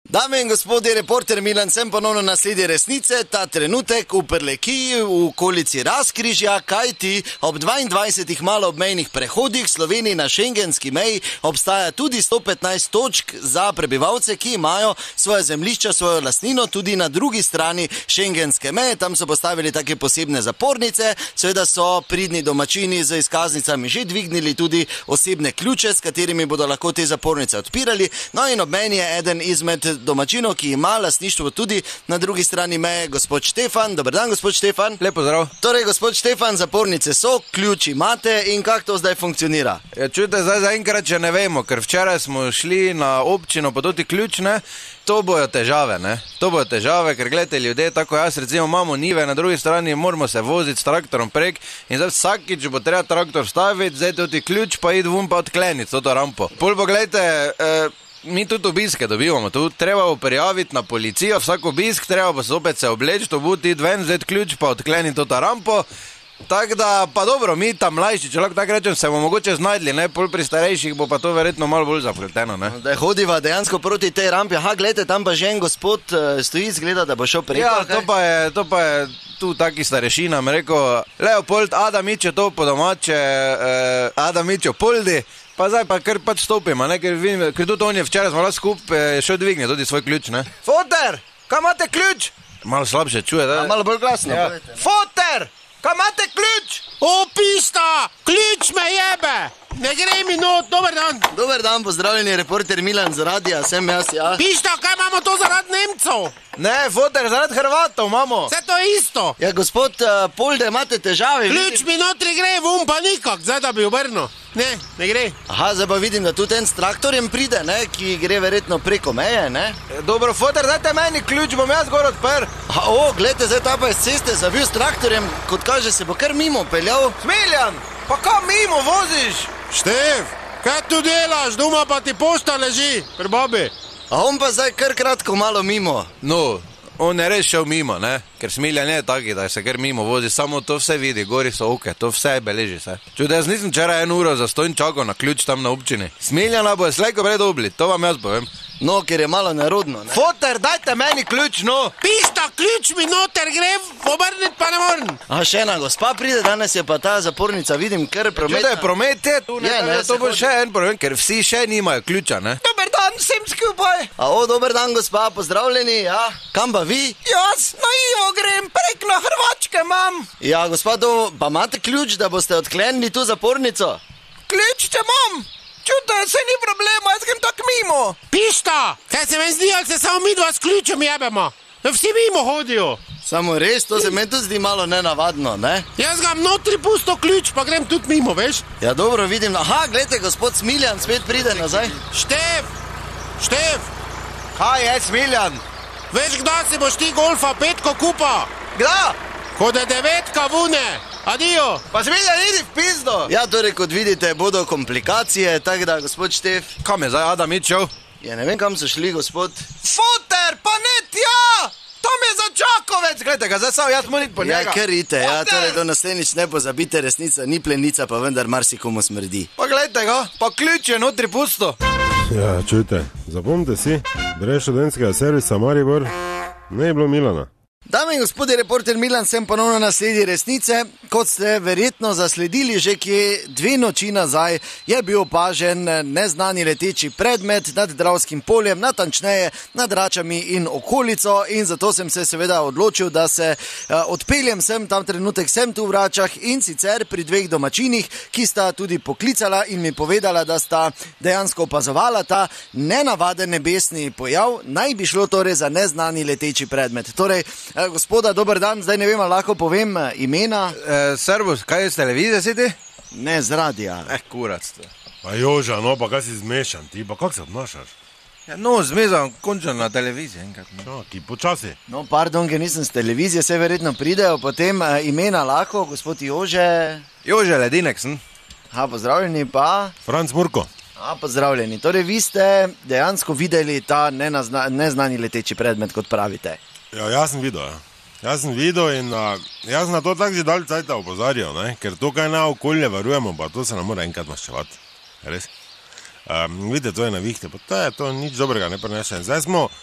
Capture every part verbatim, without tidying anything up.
Dame in gospodje, reporter Milan, sem ponovno na sledi resnice, ta trenutek v Prlekiji, v okolici Razkrižja, kajti ob dvaindvajsetih maloobmejnih prehodih Sloveniji na šengenski meji obstaja tudi sto petnajst točk za prebivalce, ki imajo svoje zemljišča, svojo lastnino tudi na drugi strani šengenske meje. Tam so postavili take posebne zapornice, seveda so pridni domačini z izkaznicami že dvignili tudi osebne ključe, s katerimi bodo lahko te zapornice odpirali. No in ob meni je eden izmed domačinov, ki ima lastništvo tudi na drugi strani meje, gospod Štefan. Dober dan, gospod Štefan. Lep pozdrav. Torej, gospod Štefan, zapornice so, ključi imate in kako to zdaj funkcionira? Ja, čujte, zdaj zaenkrat še ne vemo, ker včeraj smo šli na občino pa tudi ključne. To bojo težave, ne? To bojo težave, ker gledajte, ljudje, tako jaz recimo imamo njive, na drugi strani moramo se voziti s traktorom prek in zdaj vsakič bo treba traktor staviti, zdaj tudi ključ pa id vun pa odkleniti to rampo. Pol pa gledajte, eh, mi tudi obiske dobivamo, tu treba bo prijaviti na policijo, vsak obisk, treba bo se opet se obleči, to bo id ven, zdaj ključ pa odkleniti to rampo. Tako da, pa dobro, mi tam mlajši, če lahko tako rečem, se bomo mogoče znajdli, ne, pol pri starejših bo pa to verjetno malo bolj zapleteno, ne. Da hodiva dejansko proti tej rampi, aha, gledajte, tam pa že en gospod uh, stoji, zgleda, da bo šel preko. Ja, to pa je, to pa je tu taki starešina, mi rekel, Leopold Adamič je to po domače, eh, Adamič je Poldi, pa zdaj pa kar pač stopimo, ne, ker vidim, ker tudi on je včeraj smo lahko skupaj šel dvigne tudi svoj ključ, ne. Foter, kaj imate ključ? Malo slabše čuje, da? A, malo bolj glasno. Ja. Foter! Kaj imate ključ? O, pista! Ključ me jebe! Ne gre mi not, dober dan! Dober dan, pozdravljeni, reporter Milan z radia, sem jaz, ja. Pista, kaj imamo to zaradi Nemcov? Ne, Foter, zaradi Hrvatov imamo. Vse to je isto. Ja, gospod uh, Polde, imate težave? Ključ mi notri gre, vum pa nikak, zdaj da bi obrnil. Ne, ne gre. Aha, zdaj pa vidim, da tudi en s traktorjem pride, ne, ki gre verjetno preko meje, ne. Dobro, Foter, dajte meni ključ, bom jaz gor odprl. Aha, o, gledajte, zdaj ta pa je s ceste zavil s traktorjem, kot kaže, se bo kar mimo peljal. Smiljan, pa kam mimo voziš? Štev, kaj tu delaš, doma pa ti pošta leži, pri babi. A on pa zdaj kar kratko malo mimo. No, on je res šel mimo, ne, ker Smiljan je taki, da se kar mimo vozi, samo to vse vidi, gori so oke, to vse beleži se. Čude, jaz nisem včeraj en uro zastojn čakal na ključ tam na občini. Smiljana bo je slejko prej dobili, to vam jaz povem. No, ker je malo nerodno, ne. Foter, dajte meni ključ, no. Pista, ključ mi noter gre, obrniti pa ne moram. Aha, še ena gospa pride, danes je pa ta zapornica, vidim, kar promet. Čude, promet je tu, ne, Je, ne, ne, to se bo hodi. še en problem, ker vsi še nimajo ključa, ne. Dober dan, sem skupaj. A o, dober dan, gospa, pozdravljeni, ja. Kam pa vi? Jaz na Ivo grem, prek na Hrvačke imam. Ja, gospa, to, pa imate ključ, da boste odklenili tu zapornico? Ključ če imam. Čude, se ni problema, jaz grem tak mimo. Pista, kaj se meni zdi, ali se samo mi dva s ključem jebemo? No, vsi mimo hodijo. Samo res, to se meni tudi zdi malo nenavadno, ne? Jaz ga notri pusto ključ, pa grem tudi mimo, veš? Ja, dobro, vidim, aha, gledajte, gospod Smiljan spet pride nazaj. Štev, Štev, Kaj je, Smiljan? veš, kdaj si boš ti golfa petko kupa? Kda? Ko je devetka vune. Adijo. Pa Smiljan, idi v pizdo. Ja, torej, kot vidite, bodo komplikacije, tako da, gospod Štef, Kam je zdaj Adamič šel? ja, ne vem, kam so šli, gospod. Foter, pa ne tja! Tam je za Čakovec, gledajte ga, zdaj sam jaz moram po Ja, njega. kar ite, ja, Foter! torej, do naslednjič ne pozabite, resnica ni plenica, pa vendar marsikomu smrdi. Pa gledajte ga, pa ključ je notri pusto. Ja, čujte, zapomnite si, brez študentskega servisa Maribor ne je bilo Milana. Dame in gospodje, reporter Milan, sem ponovno na sledi resnice. Kot ste verjetno zasledili že kje dve noči nazaj, je bil opažen neznani leteči predmet nad Dravskim poljem, natančneje nad Račami in okolico, in zato sem se seveda odločil, da se uh, odpeljem sem, tam trenutek sem tu v Račah, in sicer pri dveh domačinih, ki sta tudi poklicala in mi povedala, da sta dejansko opazovala ta nenavaden nebesni pojav. Naj bi šlo torej za neznani leteči predmet. Torej, uh, gospoda, dober dan, zdaj ne vem, ali lahko povem uh, imena. E, servus, kaj je z televizije si ti? Ne, z radija. Eh, kurac to. Pa Joža, no, pa kaj si zmešan ti, pa kako se obnašaš? Ja, no, zmezam končno na televiziji enkrat. No. No, ti počasi. No, pardon, ker nisem z televizije, se verjetno pridejo potem uh, imena lahko, gospod Jože. Jože Ledinek sem. Ha, pozdravljeni pa. Franc Murko. A, pozdravljeni. Torej, vi ste dejansko videli ta nenazna, neznani leteči predmet, kot pravite. Ja, jaz sem videl, ja. Jaz sem videl in uh, jaz sem na to tako že dalj cajta opozarjal, ne? Ker to, kaj na okolje varujemo, pa to se ne more enkrat maščevati. Res. Um, vidite, to je navihte, pa to je to nič dobrega ne prinese. Zdaj smo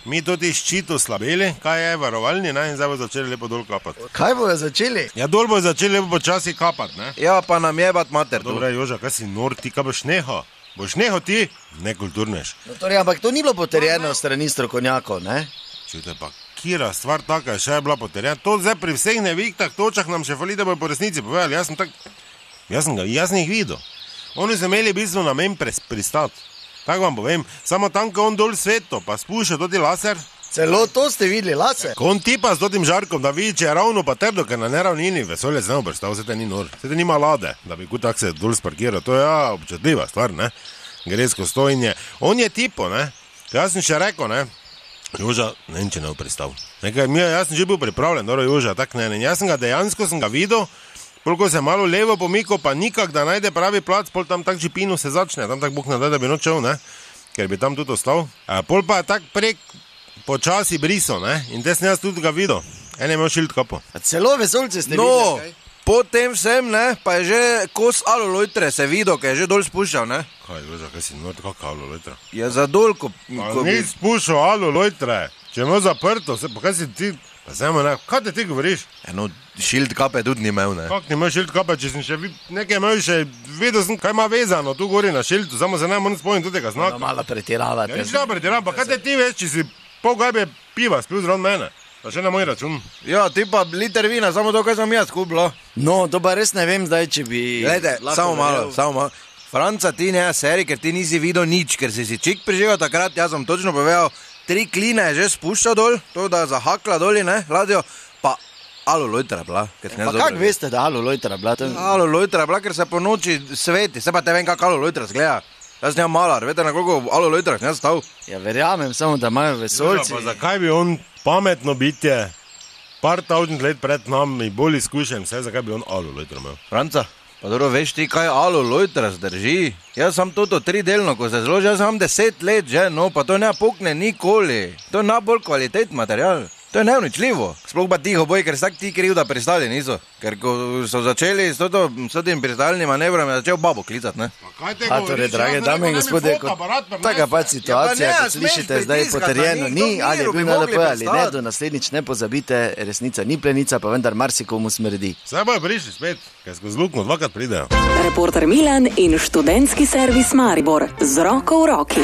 mi tudi ščito slabeli, kaj je, varovalni, ne, in zdaj bo začeli lepo dol kapati. Kaj bojo začeli? Ja, dol bo začeli lepo počasi kapati, ne. Ja, pa nam jebat mater. Dobro, Joža, kaj si nor, ti kaj boš neho? Boš neho ti? Nekulturneš. No, torej, ampak to ni bilo potrjeno strani strokovnjakov, ne? Čujte, pa kira stvar taka še je bila potrjena. To zdaj pri vseh nevihtah točah nam še fali, da bojo po resnici povedali. Jaz sem tak, jaz sem ga, jaz sem jih videl. Oni so imeli bistvo namen pristati. Tako vam povem, samo tam, ko on dol sveto, pa spušča tudi laser. Celo to ste videli, laser? Ko on tipa s totim žarkom, da vidi, če je ravno pa trdo, ker na neravnini vesolje se ne obrstav, se te ni nor. Se te nima lade, da bi kot tak se dol sparkiral. To je ja, občutljiva stvar, ne. Gre skozi to in je. On je tipo, ne. Jaz sem še rekel, ne. Joža, ne vem, če ne bo pristal. Nekaj, mi, jaz sem že bil pripravljen, dobro, Joža, tak ne, ne. Jaz sem ga dejansko sem ga videl, koliko se malo levo pomiko, pa nikak, da najde pravi plac, pol tam tak žipinu se začne, tam tak Bog ne da, da bi nočel, ne, ker bi tam tudi ostal. A pol pa tak prek počasi briso, ne, in te sem jaz tudi ga videl. En je imel šilt kapo. A celo vesoljce ste No, videli, kaj? potem vsem, ne, pa je že kos alolojtre se videl, ker je že dol spuščal, ne. Kaj, Joža, kaj si nor, kako alolojtra? Je za dol, ko... Pa ko ni bi... spuščal alolojtre, če je imel zaprto, se, pa kaj si ti, pa samo ne, kaj te ti govoriš? Eno, šilt kape tudi ni imel, ne. Kak ni imel šilt kape, če sem še vi, nekaj imel še, videl sem, kaj ima vezano, tu gori na šiltu, samo se ne moram spomniti tudi tega No, znaka. malo pretiravate. Ja, nič ne pretiram, pa kaj te ti veš, če si pol gajbe piva spil zraven mene, pa še na moj račun. Ja, ti pa liter vina, samo to, kaj sem jaz kupila. No, to pa res ne vem zdaj, če bi... Glejte, lahko samo malo, verjel. samo malo. Franca, ti ne seri, ker ti nisi videl nič, ker si si čik priživel takrat, jaz sem točno povedal, tri kline je že spuščal dol, to da zahakla doli, ne, ladjo, pa alolojtra bila, ker sem jaz Pa dobro kak vedel. veste, da alolojtra bila? To... Alolojtra bila, ker se po noči sveti, se pa te vem, kak alolojtra zgleda. Jaz sem malar, veste, na koliko alolojtrah sem jaz stal. Ja, verjamem, samo da imajo vesoljci. Pa zakaj bi on pametno bitje, par tavžnih let pred nami, bolj izkušen, vse zakaj bi on alolojtra imel? Franca, pa dobro veš ti, kaj alolojtra zdrži. Jaz sem toto tridelno, ko se zloži, jaz sem deset let že, no, pa to ne pukne nikoli. To je najbolj kvalitet material. To je neuničljivo. Sploh pa tiho boj, ker vsak ti kriv, da pristali niso. Ker ko so začeli s toto, s tem pristalnim manevrom, je začel babo klicati, ne? A torej, drage dame in gospodje, taka pa situacija, Ja, pa ne, kot slišite, smeš zdaj pritiskati potrjeno na njih, ni, to ali je miru bi bil N L mogli P ali ne, prestati. do naslednjič ne pozabite, resnica ni plenica, pa vendar marsikomu smrdi. Saj bojo prišli spet, ker skozi luknjo dvakrat pridejo. Reporter Milan in študentski servis Maribor z roko v roki.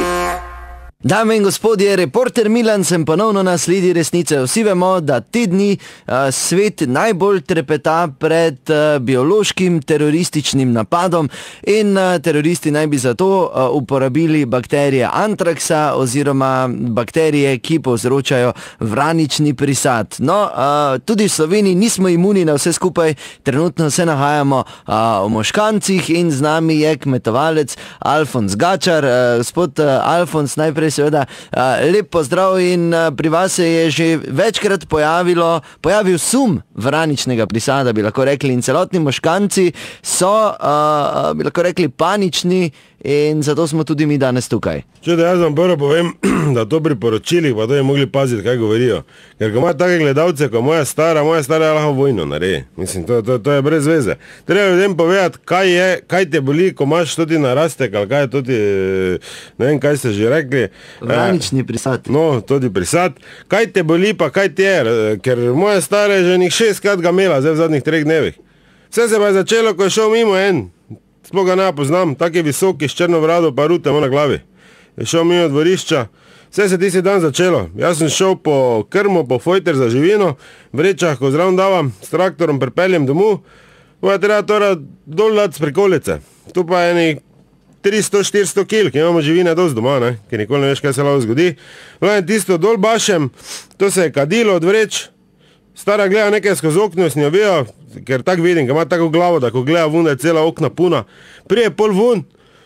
Dame in gospodje, reporter Milan sem ponovno na sledi resnice. Vsi vemo, da te dni uh, svet najbolj trepeta pred uh, biološkim terorističnim napadom in uh, teroristi naj bi zato uh, uporabili bakterije antraksa oziroma bakterije, ki povzročajo vranični prisad. No, uh, tudi v Sloveniji nismo imuni na vse skupaj, trenutno se nahajamo uh, v Moškancih in z nami je kmetovalec Alfons Gačar. Uh, gospod uh, Alfons, najprej seveda lep pozdrav in pri vas se je že večkrat pojavilo, pojavil sum vraničnega prisada, bi lahko rekli, in celotni Moškanci so, bi lahko rekli, panični in zato smo tudi mi danes tukaj. Če da jaz vam prvo povem, da to pri poročilih pa to je mogli paziti, kaj govorijo. Ker ko ima take gledalce, ko moja stara, moja stara je lahko vojno naredi. Mislim, to, to, to je brez veze. Treba ljudem povedati, kaj je, kaj te boli, ko imaš tudi narastek, ali kaj je tudi, ne vem, kaj ste že rekli. Vranični prisad. No, tudi prisad. Kaj te boli, pa kaj ti je, ker moja stara je že njih šestkrat ga imela, zdaj v zadnjih treh dnevih. Vse se pa je začelo, ko je šel mimo en, sploh ga ne poznam, tak je visoki, s črno brado, pa rute ima na glavi. Je šel mimo dvorišča, vse se tisti dan začelo. Jaz sem šel po krmo, po fojter za živino, v rečah, ko zraven davam, s traktorom pripeljem domov, pa je treba torej dol dati s prikolice. Tu pa je eni tristo štiristo kil, ki imamo živine dosti doma, ne? Ker nikoli ne veš, kaj se lahko zgodi. Vlajem tisto dol bašem, to se je kadilo od vreč, stara gleda nekaj skozi okno, s njo vijo, ker tak vidim, ker ima tako glavo, da ko gleda vun, da je cela okna puna. Prije pol vun,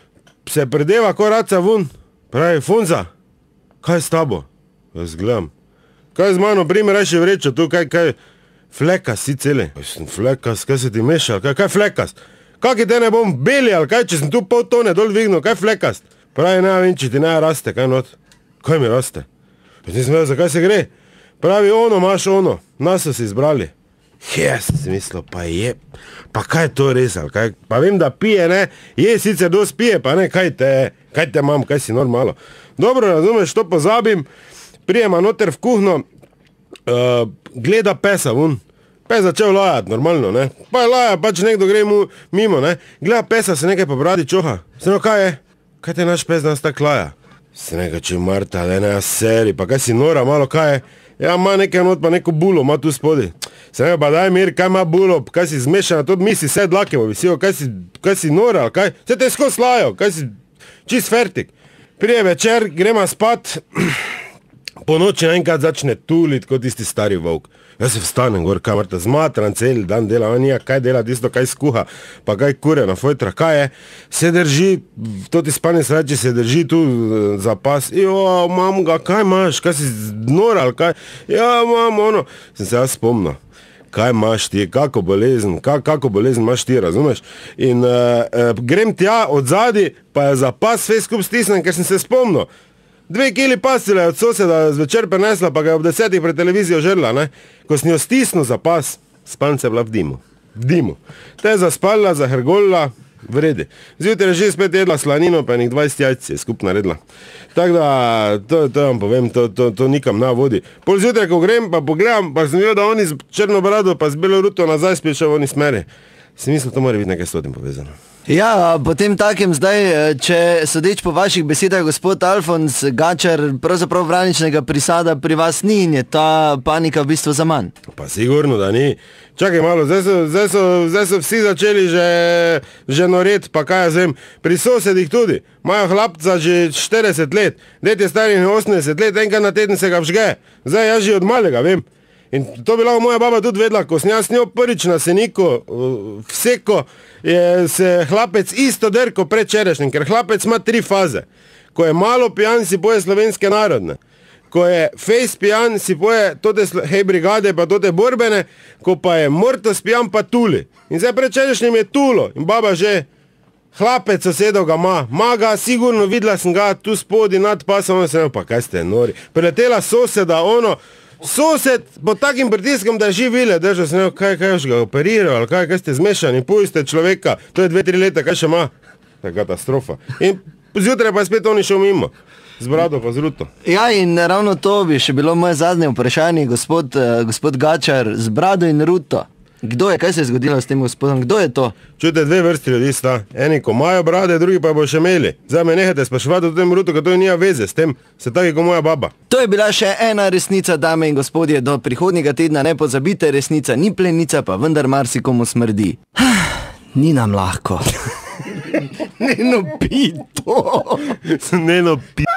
se predeva, ko raca vun, pravi, Funza, kaj s tabo? Jaz gledam, kaj z mano, primi reši vrečo, tu kaj, kaj, flekas si celi. Kaj sem flekas, kaj se ti mešal, kaj, kaj flekas? Kak je te ne bom beli, ali kaj, če sem tu pol tone dol dvignil, kaj flekas? Pravi, ne vem, če ti ne raste, kaj not? Kaj mi raste? Pa nisem vedel, zakaj se gre? Pravi, ono imaš ono, nas so si izbrali. Jaz sem si mislil, pa je, pa kaj je to res, ali kaj? Pa vem, da pije, ne, je sicer dosti pije, pa ne, kaj te, kaj te imam, kaj si normalo. Dobro, razumeš, to pozabim, prijema noter v kuhno, uh, gleda pesa vun. Pes začel lajati, normalno, ne. Pa je laja, pač nekdo gre mu mimo, ne. Gleda pesa, se nekaj po bradi čoha. Se no, kaj je? Kaj te naš pes danes tak laja? Se nekaj, če Marta, da ne, seri, pa kaj si nora, malo kaj je? Ja, ima nekaj not, pa neko bulo, ima tu spodi. Se nekaj, pa daj mir, kaj ima bulo, kaj si zmešana, to misli, vse dlakemo visijo, kaj si, kaj si nora, kaj? Se te skos lajo, kaj si čist fertik. Prije večer, gremo spat, po noči naenkrat začne tulit, kot tisti stari volk. Jaz se vstanem gor, kaj Marta, zmatran cel dan dela, on nija, kaj dela, tisto, kaj skuha, pa kaj kure na fojtra, kaj je, se drži, to ti spanje sreči, se drži tu za pas, jo, mam ga, kaj imaš, kaj si znoral, kaj, ja, mam, ono, sem se jaz spomnil, kaj imaš ti, kako bolezen, kak, kako bolezen imaš ti, razumeš, in uh, uh, grem tja od zadi, pa je za pas sve skup stisnen, ker sem se spomnil. Dve kili pasile od soseda zvečer prenesla, pa ga je ob desetih pred televizijo žerla, ne? Ko sem jo stisnil za pas, spanca je bila v dimu. V dimu. Te je zaspala, zahrgolila, vredi. Zjutraj že spet jedla slanino, pa nek dvajset jajc je skup naredila. Tako da, to, to vam povem, to, to, to nikam na vodi. Pol zjutraj, ko grem, pa pogledam, pa sem videl, da oni z črno brado, pa z belo ruto nazaj spet še v oni smeri. Si mislil, to mora biti nekaj s tem povezano. Ja, potem takem zdaj, če sodeč po vaših besedah, gospod Alfons Gačar, pravzaprav vraničnega prisada pri vas ni in je ta panika v bistvu za manj. Pa sigurno, da ni. Čakaj malo, zdaj so, zdaj so, zdaj so vsi začeli že, že noret, pa kaj jaz vem, pri sosedih tudi. Imajo hlapca že štirideset let, det je starih osemdeset let, enkrat na teden se ga vžge. Zdaj jaz že od malega vem. In to bi lahko moja baba tudi vedela, ko sem jaz njo prvič na seniku vseko, je se hlapec isto derko predčerajšnjim, ker hlapec ima tri faze. Ko je malo pijan, si poje slovenske narodne. Ko je fejs pijan, si poje tote hej brigade, pa tote borbene, ko pa je mortos pijan, pa tuli. In zdaj predčerajšnjim je tulo. In baba že, hlapec sosedov ga ima, ma ga, sigurno videla sem ga tu spodi nad pasom, ono sem, pa kaj ste nori. Preletela soseda, ono, sosed pod takim pritiskom, da je živile, držal sem, kaj, kaj još ga operiral, ali kaj, kaj ste zmešani, pustite človeka, to je dve, tri leta, kaj še ima? To je katastrofa. In zjutraj pa je spet oni šel mimo, z brado pa z ruto. Ja, in ravno to bi še bilo moje zadnje vprašanje, gospod, uh, gospod Gačar, z brado in ruto. Kdo je, kaj se je zgodilo s tem gospodom, kdo je to? Čujte, dve vrsti ljudi sta, eni ko imajo brade, drugi pa bo še imeli. Zdaj me nehajte spraševati o tem rutu, ker to nija veze s tem, se tako kot moja baba. To je bila še ena resnica, dame in gospodje, do prihodnjega tedna ne pozabite, resnica ni plenica, pa vendar marsikomu smrdi. Ni nam lahko. Neno pito. Neno pi...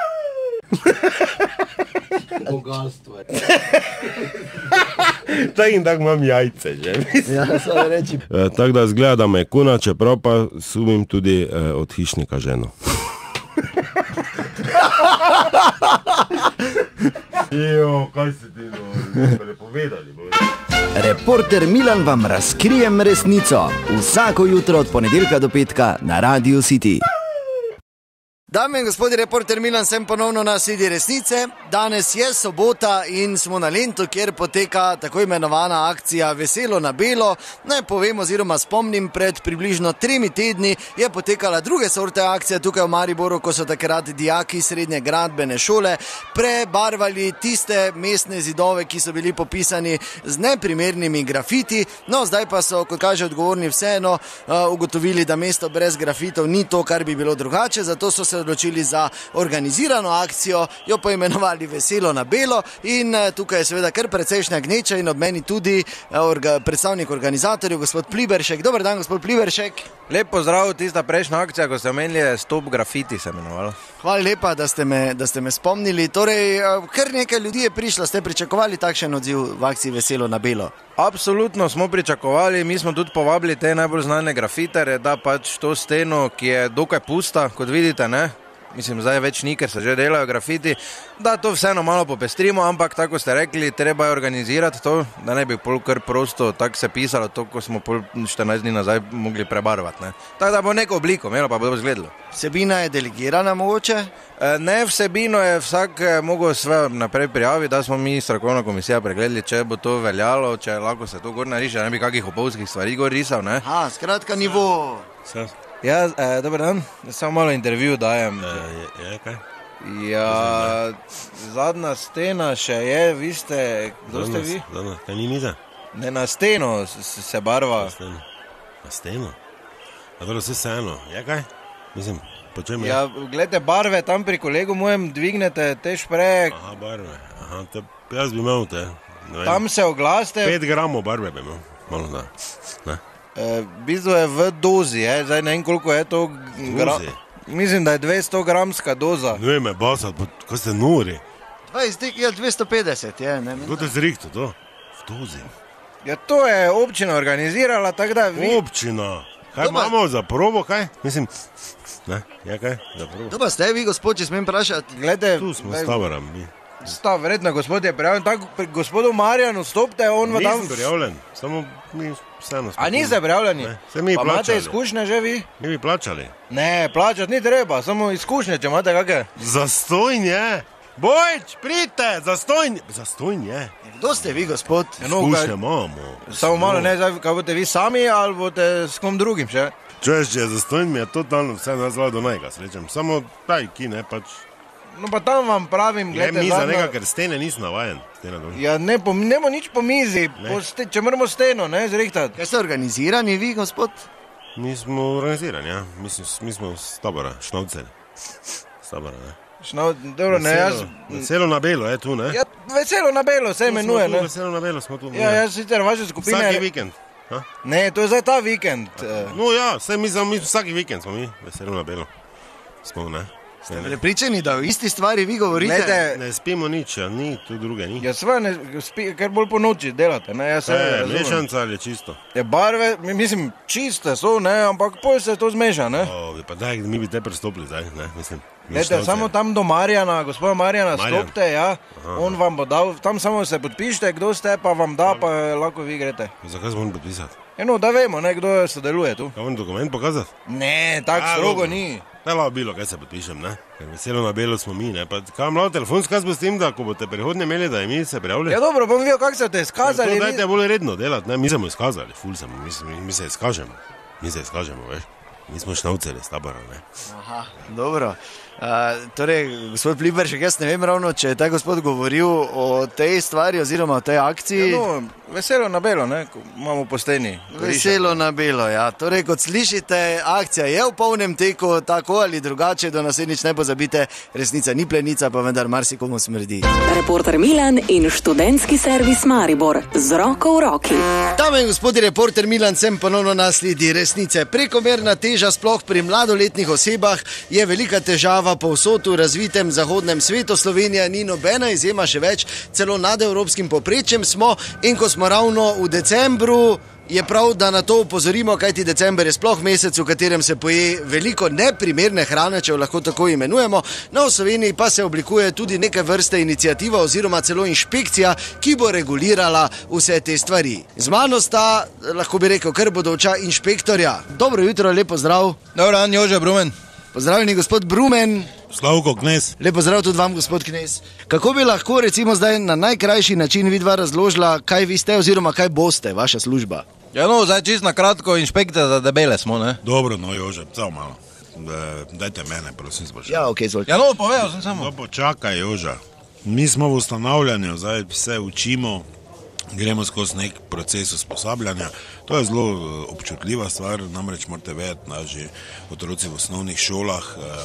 Bogatstvo je. Tak in tak imam jajce že. Ja, samo reči. E, tako da zgleda, da me je kuna, čeprav pa sumim tudi e, od hišnika ženo. Jo, kaj si ti prepovedali? Reporter Milan vam razkrijem resnico. Vsako jutro od ponedeljka do petka na Radio City. Dame in gospodi, reporter Milan, sem ponovno na Sedi resnice. Danes je sobota in smo na Lentu, kjer poteka tako imenovana akcija Veselo na belo. Naj povem oziroma spomnim, pred približno tremi tedni je potekala druge sorte akcija tukaj v Mariboru, ko so takrat dijaki srednje gradbene šole prebarvali tiste mestne zidove, ki so bili popisani z neprimernimi grafiti. No, zdaj pa so, kot kaže odgovorni, vseeno uh, ugotovili, da mesto brez grafitov ni to, kar bi bilo drugače, zato so se odločili za organizirano akcijo, jo poimenovali Veselo na belo in tukaj je seveda kar precejšnja gneča in ob meni tudi orga, predstavnik organizatorjev, gospod Pliberšek. Dobar dan, gospod Pliberšek. Lep pozdrav, tista prejšnja akcija, ko ste omenili Stop grafiti, se imenovalo. Hvala lepa, da ste me, da ste me spomnili. Torej, kar nekaj ljudi je prišlo, ste pričakovali takšen odziv v akciji Veselo na belo? Absolutno smo pričakovali, mi smo tudi povabili te najbolj znane grafitare, da pač to steno, ki je dokaj pusta, kot vidite, ne? Mislim, zdaj več ni, ker se že delajo grafiti, da to vseeno malo popestrimo, ampak tako ste rekli, treba je organizirati to, da ne bi pol kar prosto tako se pisalo, to, ko smo pol štirinajst dni nazaj mogli prebarvati, ne. Tako da bo neko obliko, imelo pa bo dobro izgledalo. Vsebina je delegirana mogoče? E, ne, vsebino je vsak mogel sve naprej prijaviti, da smo mi strokovna komisija pregledali, če bo to veljalo, če lahko se to gor nariše, ne bi kakih opolskih stvari gor risal, ne. Aha, skratka nivo. Ja, eh, dober dan, samo malo intervju dajem. E, je, je, kaj? Ja, zadnja stena še je, vi ste, kdo ste vi? Zadnja, kaj ni miza? Ne, na steno se barva. Na steno? Na steno? A to je vse vseeno, je kaj? Mislim, po čem je? Ja, gledajte, barve tam pri kolegu mojem dvignete te špreje. Aha, barve, aha, te, jaz bi imel te. Tam se oglaste. Pet gramov barve bi imel, malo da. Ne? E, v bistvu je v dozi, je. Zdaj ne vem koliko je to gram. Mislim, da je dvesto gramska doza. Ne vem, me basat, ko ste nori. dvajset, ja, dvesto petdeset je, ne? Kdo te zrihto to? V dozi. Ja, to je občina organizirala, tako da vi... Občina? Kaj Dobar. Imamo za probo, kaj? Mislim, ne, je kaj, za probo. To pa ste vi, gospod, če smem prašati. Glede, tu smo s taborom, mi. Stav, verjetno, gospod je prijavljen. Tako, gospodu Marjanu stopite, on vam tam... Nisem prijavljen, samo mi vseeno smo. A niste prijavljeni? Ne, se mi pa plačali. Imate izkušnje že vi? Mi bi plačali. Ne, plačati ni treba, samo izkušnje, če imate kakve. Zastojnje! Bojč, pridite, zastojnje! Zastojnje! Kdo ste vi, gospod? Izkušnje imamo. Samo malo, ne, zdaj, kaj boste vi sami ali boste s kom drugim še? Čuješ, če je zastojn, mi je totalno vse nazval do najga, srečem. Samo taj, ki ne, pač... No pa tam vam pravim, gledajte... Ne, mi za njega, ker stene nisem navajen. Ja, ne, po, nemo nič po mizi, po ste, če moramo steno, ne, zrihtati. Kaj ste organizirani vi, gospod? Mi smo organizirani, ja. Mi, mi smo z tabora, šnovceli. Z tabora, ne. Šnov, dobro, ne, jaz... Veselo na belo, je tu, ne? Ja, veselo na belo se imenuje, ne? Veselo na belo smo tu. Ja, jaz sicer vaše skupine... Vsaki vikend. Ha? Ne, to je zdaj ta vikend. No ja, vse mi, mi vsaki vikend smo mi, veselo na belo. Smo, ne? Ste prepričani, da v isti stvari vi govorite? Glede, ne spimo nič, ja, ni, tu druge ni. Ja, sva ne spi, ker bolj po noči delate, ne, jaz se e, mešanca ali je čisto? Ja, barve, mislim, čiste so, ne, ampak pol se to zmeša, ne? O, pa daj, mi bi te prestopili zdaj, ne, mislim. Glede, samo tam do Marjana, gospoda Marjana, Marjan. Stopte, ja, aha, on vam bo dal, tam samo se podpišite, kdo ste, pa vam da, pa lahko vi grete. Zakaj smo on podpisati? Eno, da vemo, ne, kdo sodeluje tu. Kaj vam dokument pokazati? Ne, tako strogo ni. Ne, lao bilo, kaj se podpišem, ne? Ker veselo na belo smo mi, ne? Pa kaj vam lao telefon skaz bo s tem, da ko boste prihodnje imeli, da je mi se prijavili? Ja dobro, bom videl, kak se te izkazali. Ja, to dajte bolj redno delati, ne? Mi se bomo izkazali, ful sem, mi, mi, mi se izkažemo. Mi se izkažemo, veš? Mi smo šnovceli s tabora, ne? Aha, dobro. Uh, torej, gospod Pliberšek, jaz ne vem ravno, če je ta gospod govoril o tej stvari oziroma o tej akciji. Ja, no, veselo na belo, ne, ko imamo po steni. Veselo na belo, ja. Torej, kot slišite, akcija je v polnem teku, tako ali drugače, do naslednjič ne pozabite, resnica ni plenica, pa vendar marsikomu smrdi. Reporter Milan in študentski servis Maribor z roko v roki. Dame in gospodi, reporter Milan sem ponovno nasledi resnice. Prekomerna teža sploh pri mladoletnih osebah je velika težava povsod v razvitem zahodnem svetu. Slovenija ni nobena izjema, še več, celo nad evropskim povprečjem smo, in ko smo ravno v decembru, je prav, da na to upozorimo, kajti december je sploh mesec, v katerem se poje veliko neprimerne hrane, če jo lahko tako imenujemo. No, v Sloveniji pa se oblikuje tudi neke vrste iniciativa oziroma celo inšpekcija, ki bo regulirala vse te stvari. Z mano sta, lahko bi rekel, kar bodoča inšpektorja. Dobro jutro, lepo zdrav. Dobro dan, Jože Brumen. Pozdravljeni, gospod Brumen. Slavko Knez. Lepo zdrav tudi vam, gospod Knez. Kako bi lahko recimo zdaj na najkrajši način vidva razložila, kaj vi ste oziroma kaj boste, vaša služba? Ja, no, zdaj čisto na kratko, inšpektor za debele smo, ne? Dobro, no, Jože, samo malo. Dajte mene, prosim, zboljšati. Ja, okej, izvolite. Ja, no, povedal sem samo. No, počakaj, Jože. Mi smo v ustanavljanju, zdaj se učimo, gremo skozi nek proces usposabljanja. To je zelo občutljiva stvar, namreč morate vedeti, da že otroci v osnovnih šolah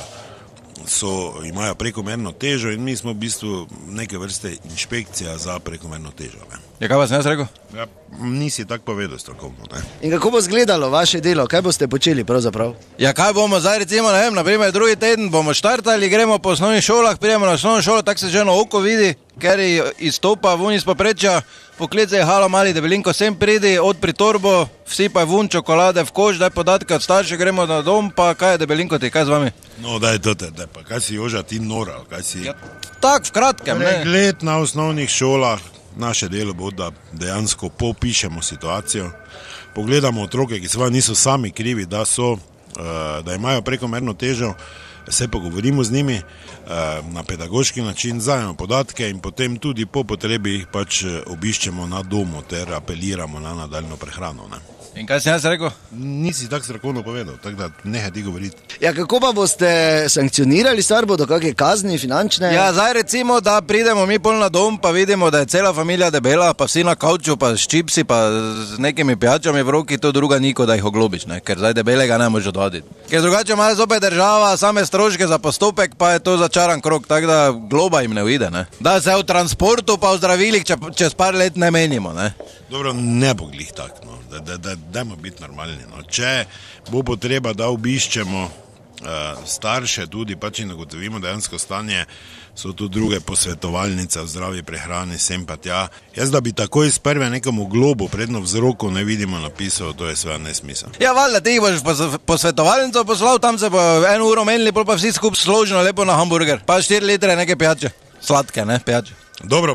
so, imajo prekomerno težo in mi smo v bistvu neke vrste inšpekcija za prekomerno težo. Ne? Ja, kaj vas ne jaz rekel? Ja, nisi tako povedal strokovno. Ne? In kako bo izgledalo vaše delo? Kaj boste počeli pravzaprav? Ja, kaj bomo zdaj recimo, ne vem, naprimer drugi teden bomo štartali, gremo po osnovnih šolah, prijemo na osnovno šolo, tako se že na oko vidi, ker izstopa vun iz poprečja, poklice je halo mali debelinko, sem pridi, odpri torbo, vsipaj vun čokolade v koš, daj podatke od staršev, gremo na dom, pa kaj je debelinko ti, kaj z vami? No, daj to te, daj pa, kaj si Joža ti nora, kaj si... Ja, tak, v kratkem, ne? Pregled na osnovnih šolah, naše delo bo, da dejansko popišemo situacijo, pogledamo otroke, ki seveda niso sami krivi, da so, da imajo prekomerno težo, se pogovorimo z njimi na pedagoški način, zajemo podatke in potem tudi po potrebi jih pač obiščemo na domu ter apeliramo na nadaljno prehrano. Ne? In kaj si jaz rekel? Nisi tako strokovno povedal, tako da nehaj ti govoriti. Ja, kako pa boste sankcionirali stvar, bodo kakšne kazni finančne? Ja, zdaj recimo, da pridemo mi pol na dom, pa vidimo, da je cela familija debela, pa vsi na kavču, pa s čipsi, pa z nekimi pijačami v roki, to druga niko, da jih oglobiš, ne? Ker zdaj debelega ne možeš odhoditi. Ker drugače ima zopet država same stroške za postopek, pa je to začaran krog, tako da globa jim ne uide, ne? Da se v transportu pa v zdravilih če, čez par let ne menimo, ne? Dobro, ne bo glih tak, no. Da, da, da, dajmo biti normalni, no. Če bo potreba, da obiščemo uh, starše tudi, pa če nagotovimo dejansko stanje, so tu druge posvetovalnice v zdravi prehrani, sem pa tja. Jaz, da bi takoj iz prve nekomu globu, predno vzroku ne vidimo napisal, to je sve nesmisel. Ja, valjda, ti boš posvetovalnico poslal, tam se bo eno uro menili, pol pa vsi skup složeno lepo na hamburger, pa štiri litre neke pijače, sladke, ne, pijače. Dobro,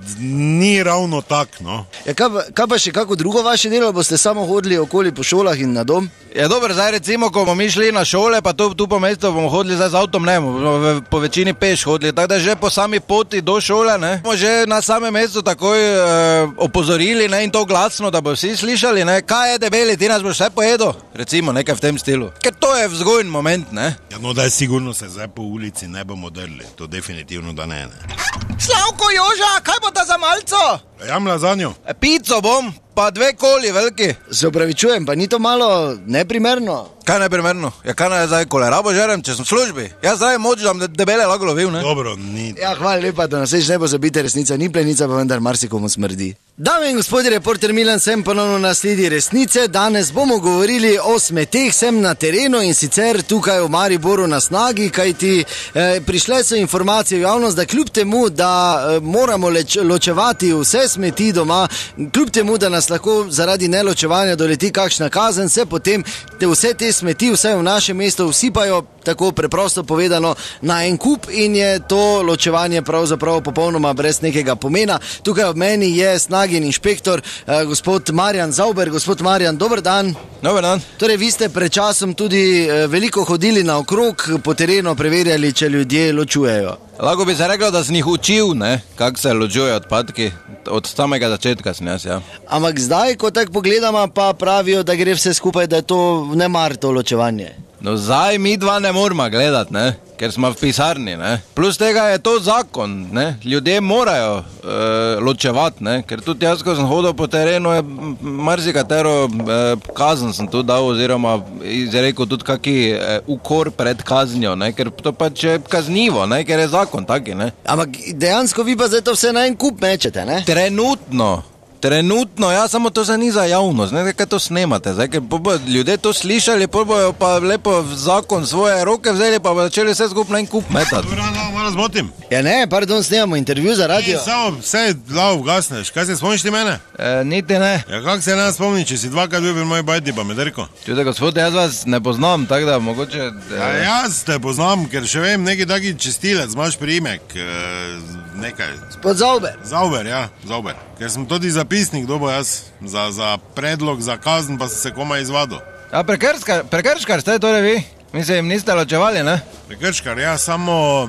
ni ravno tak, no. Ja, kaj, kaj pa še kako drugo vaše delo, boste samo hodili okoli po šolah in na dom? Ja, dobro, zdaj recimo, ko bomo mi šli na šole, pa tu, tu po mestu bomo hodili zdaj z avtom, ne, bomo po večini peš hodili, tako da že po sami poti do šole, ne, bomo že na samem mestu takoj e, opozorili, ne, in to glasno, da bo vsi slišali, ne, kaj je debeli, ti nas boš vse pojedel, recimo, nekaj v tem stilu, ker to je vzgojen moment, ne. Ja, no, da je sigurno se zdaj po ulici ne bomo drli, to definitivno da ne, ne. Slavko, Joža, kaj bo ta za malco? Jam lazanjo. E, pico bom, pa dve koli veliki. Se upravičujem, pa ni to malo neprimerno? Kaj neprimerno? Ja, kaj naj zdaj kolerabo žerem, če sem v službi? Jaz zdaj moč, da bom debele lago lovil, ne? Dobro, ni. Ja, hvala lepa, da nas več ne bo zabiti, resnica ni plenica, pa vendar marsikomu smrdi. Dame in gospodje, reporter Milan sem ponovno na sledi resnice. Danes bomo govorili o smeteh sem na terenu in sicer tukaj v Mariboru na Snagi, kajti eh, prišle so informacije v javnost, da kljub temu, da eh, moramo leč, ločevati vse smeti doma, kljub temu, da nas lahko zaradi neločevanja doleti kakšna kazen, se potem te vse te smeti, vse v našem mestu vsipajo, tako preprosto povedano, na en kup in je to ločevanje pravzaprav popolnoma brez nekega pomena. Tukaj ob meni je Snagin inšpektor, eh, gospod Marjan Zauber. Gospod Marjan, dober dan. Dober dan. Torej, vi ste pred časom tudi eh, veliko hodili naokrog po terenu, preverjali, če ljudje ločujejo. Lahko bi se reklo, da sem jih učil, ne, kako se ločujejo odpadki, od samega začetka sem jaz, ja. Ampak zdaj, ko tako pogledamo, pa pravijo, da gre vse skupaj, da je to nemar to ločevanje. No, zdaj mi dva ne moramo gledati, ne, ker smo v pisarni, ne. Plus tega je to zakon, ne. Ljudje morajo e, ločevati, ne, ker tudi jaz, ko sem hodil po terenu, je marsikatero e, kazen sem tu dal, oziroma izrekel tudi kaki e, ukor pred kaznjo, ne, ker to pač je kaznivo, ne, ker je zakon taki, ne. Ampak dejansko vi pa zdaj to vse na en kup mečete, ne? Trenutno. Trenutno, ja, samo to se ni za javnost, ne, kaj to snemate, zdaj, ker bo ljudje to slišali, pol bojo pa lepo v zakon svoje roke vzeli, pa bo začeli vse skupaj na en kup metati. Dobro, no, malo zmotim. Ja ne, pardon, snemamo intervju za radio. Ne, samo vse glav gasneš, kaj se spomniš ti mene? E, niti ne. Ja, kak se ne spomni, če si dvakrat bil v moji bajti, pa me drko? Čude, gospod, jaz vas ne poznam, tako da mogoče... E... Ja, jaz te poznam, ker še vem, neki taki čistilec, imaš priimek, e, nekaj. Gospod Zauber. Zauber, ja, Zauber. Ker sem tudi zapisnik dobil jaz za, za predlog, za kazen, pa sem se komaj izvadil. A prekrškar, prekrškar ste torej vi? Mislim, niste ločevali, ne? Prekrškar, ja, samo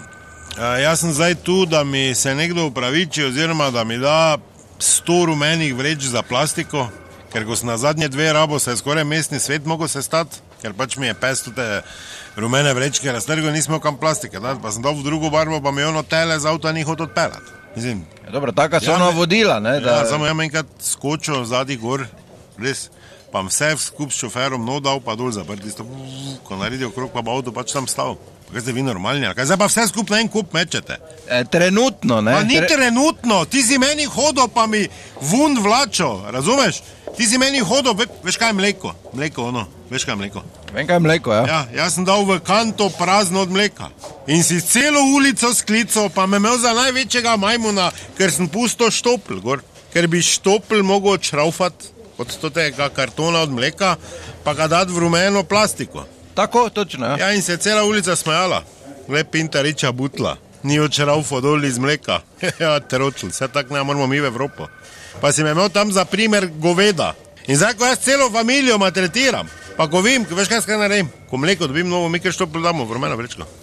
jaz sem zdaj tu, da mi se nekdo upraviči, oziroma da mi da sto rumenih vreč za plastiko, ker ko sem na zadnje dve rabo, se je skoraj mestni svet mogel sestati, ker pač mi je pes tute rumene vrečke raztrgal, nismo kam plastike dati, pa sem dal v drugo barvo, pa mi ono tele z avta ni hotel odpeljati. Mislim, ja, dobro, taka so ja, ono vodila, ne? Da... Ja, samo jaz enkrat skočil zadnji gor, res, pa vse skup s šoferom no dal, pa dol zaprti, isto, ko naredi okrog, pa bo avto pač tam stal. Kaj ste vi normalni, ali kaj zdaj pa vse skup na en kup mečete? E, trenutno, ne? Pa ni Tre... trenutno, ti si meni hodil, pa mi vun vlačo, razumeš? Ti si meni hodil, ve, veš kaj je mleko, mleko ono, veš kaj je mleko? Vem kaj je mleko, ja? Ja, jaz sem dal v kanto prazno od mleka. In si celo ulico sklical, pa me imel za največjega majmuna, ker sem pusto štopl gor. Ker bi štopl mogel odšraufati od tega kartona od mleka, pa ga dati v rumeno plastiko. Tako, točno, ja. Ja, in se cela ulica smejala. Le pinta riča butla. Ni odšraufal dol iz mleka. Ja, teročil, vse tako ne moramo mi v Evropo. Pa si me imel tam za primer goveda. In zdaj, ko jaz celo familijo maltretiram, pa ko vim, veš kaj skaj naredim? Ko mleko dobim novo, mi kar štopl damo v rumeno vrečko.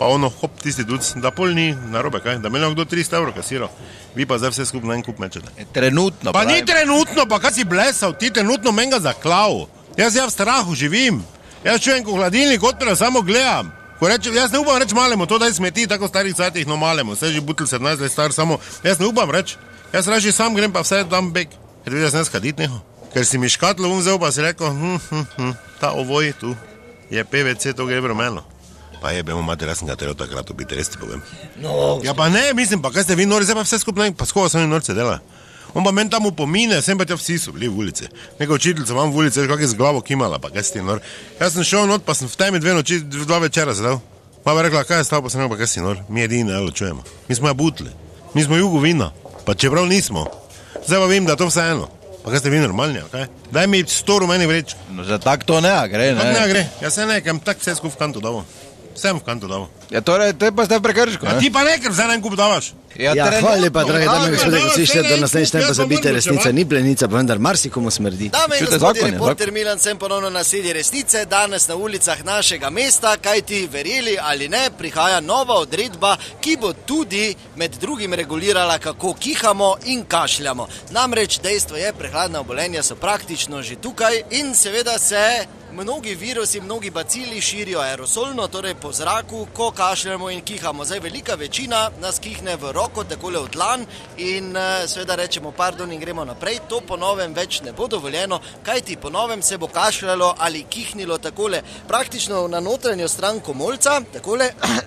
pa ono, hop, tisti duc, da pol ni narobe, kaj, da me kdo tristo evrov kasiral, vi pa zdaj vse skupaj na en kup mečete. Trenutno. Pa ni trenutno, pa kaj si blesal, ti trenutno menga zaklav. Jaz ja v strahu živim. Jaz čujem, ko hladilnik odpira, samo gledam. Ko reče, jaz ne upam reči malemu, to daj smeti, tako starih cajtih, no malemu, vse že butel sedemnajst let star, samo, jaz ne upam reči. Jaz reči, sam grem pa vse dam bek. Ker vidiš, ne skadit neho. Ker si mi škatlo um vzel, pa si rekel, hm, hm, hm, ta ovoj tu je P V C, to gre v rumeno. Pa je, bemo mater, jaz sem ga treba takrat ubiti, res ti povem. No, Ja pa ne, mislim, pa kaj ste vi nori, zdaj pa vse skupaj, pa skoro sem norce dela. On pa meni tam upomine, sem pa tja vsi so bili v ulici. Neka učiteljica vam v ulici, kak je z glavo kimala, pa kaj si ti nor. Jaz sem šel not, pa sem v temi dve noči, dva večera sedel. Pa bi rekla, kaj je stav, pa sem rekla, pa kaj si nor, mi edine, elo, čujemo. Mi smo ja butli, mi smo jugovina, pa čeprav nismo. Zdaj pa vem, da to vse eno. Pa kaj ste vi normalni, kaj? Daj mi sto rumeni vreč. No, za tak to ne gre, Kak ne ne. gre, jaz se nekam tak vse skup v kantu davo. Vsem v kantu davo. Ja, torej, to je pa zdaj prekrško, A ne? ti pa ne, ker vse na en kup davaš. Ja, trenutno. hvala lepa, drage dame in Ja, gospodje, ja, kot slišite, ja, do ja, naslednjič ne jaz pa zabite, bom resnica odločeval. ni plenica, pa vendar marsikomu smrdi. Dame in Čujte, gospodje, zakon je, reporter Milan sem ponovno na sredi resnice, danes na ulicah našega mesta, kajti verjeli ali ne, prihaja nova odredba, ki bo tudi med drugim regulirala, kako kihamo in kašljamo. Namreč dejstvo je, prehladna obolenja so praktično že tukaj in seveda se mnogi virusi, mnogi bacili širijo aerosolno, torej po zraku, ko kašljamo in kihamo. Zdaj velika večina nas kihne v roko, takole v dlan in uh, seveda rečemo pardon in gremo naprej. To po novem več ne bo dovoljeno, kajti po novem se bo kašljalo ali kihnilo takole praktično na notranjo stran komolca, takole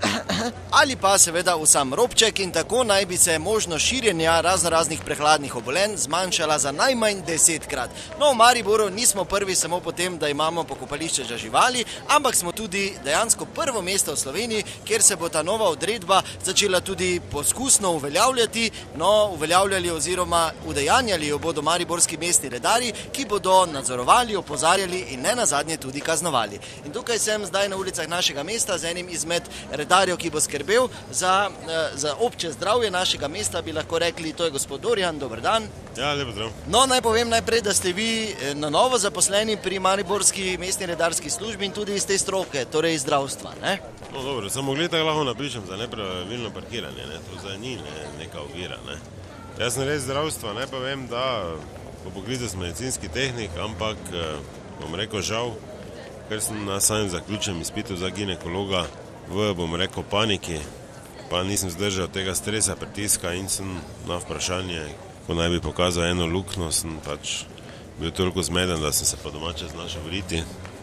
ali pa seveda v sam robček in tako naj bi se možnost širjenja razno raznih prehladnih obolenj zmanjšala za najmanj desetkrat. No, v Mariboru nismo prvi samo po tem, da imamo pokopališče za živali, ampak smo tudi dejansko prvo mesto v Sloveniji, kjer se bo ta nova odredba začela tudi poskusno uveljavljati. No, uveljavljali oziroma udejanjali jo bodo mariborski mestni redarji, ki bodo nadzorovali, opozarjali in ne nazadnje tudi kaznovali. In tukaj sem zdaj na ulicah našega mesta z enim izmed redarjev, ki bo skrbel za, za obče zdravje našega mesta, bi lahko rekli, to je gospod Dorjan, dober dan. Ja, lepo zdrav. No, naj povem najprej, da ste vi na novo zaposleni pri mariborski mestni redarski službi in tudi iz te stroke, torej iz zdravstva, ne? No dobro, samo gledaj, lahko napišem za nepravilno parkiranje, ne? To zdaj ni ne, neka ovira. Ne? Jaz sem res zdravstva, ne pa vem, da po poklicu sem medicinski tehnik, ampak bom rekel žal, ker sem na samem zaključenem izpitu za ginekologa v, bom rekel, paniki, pa nisem zdržal tega stresa, pritiska in sem na vprašanje, ko naj bi pokazal eno luknjo, sem pač bil toliko zmeden, da sem se pa domače znašel vriti.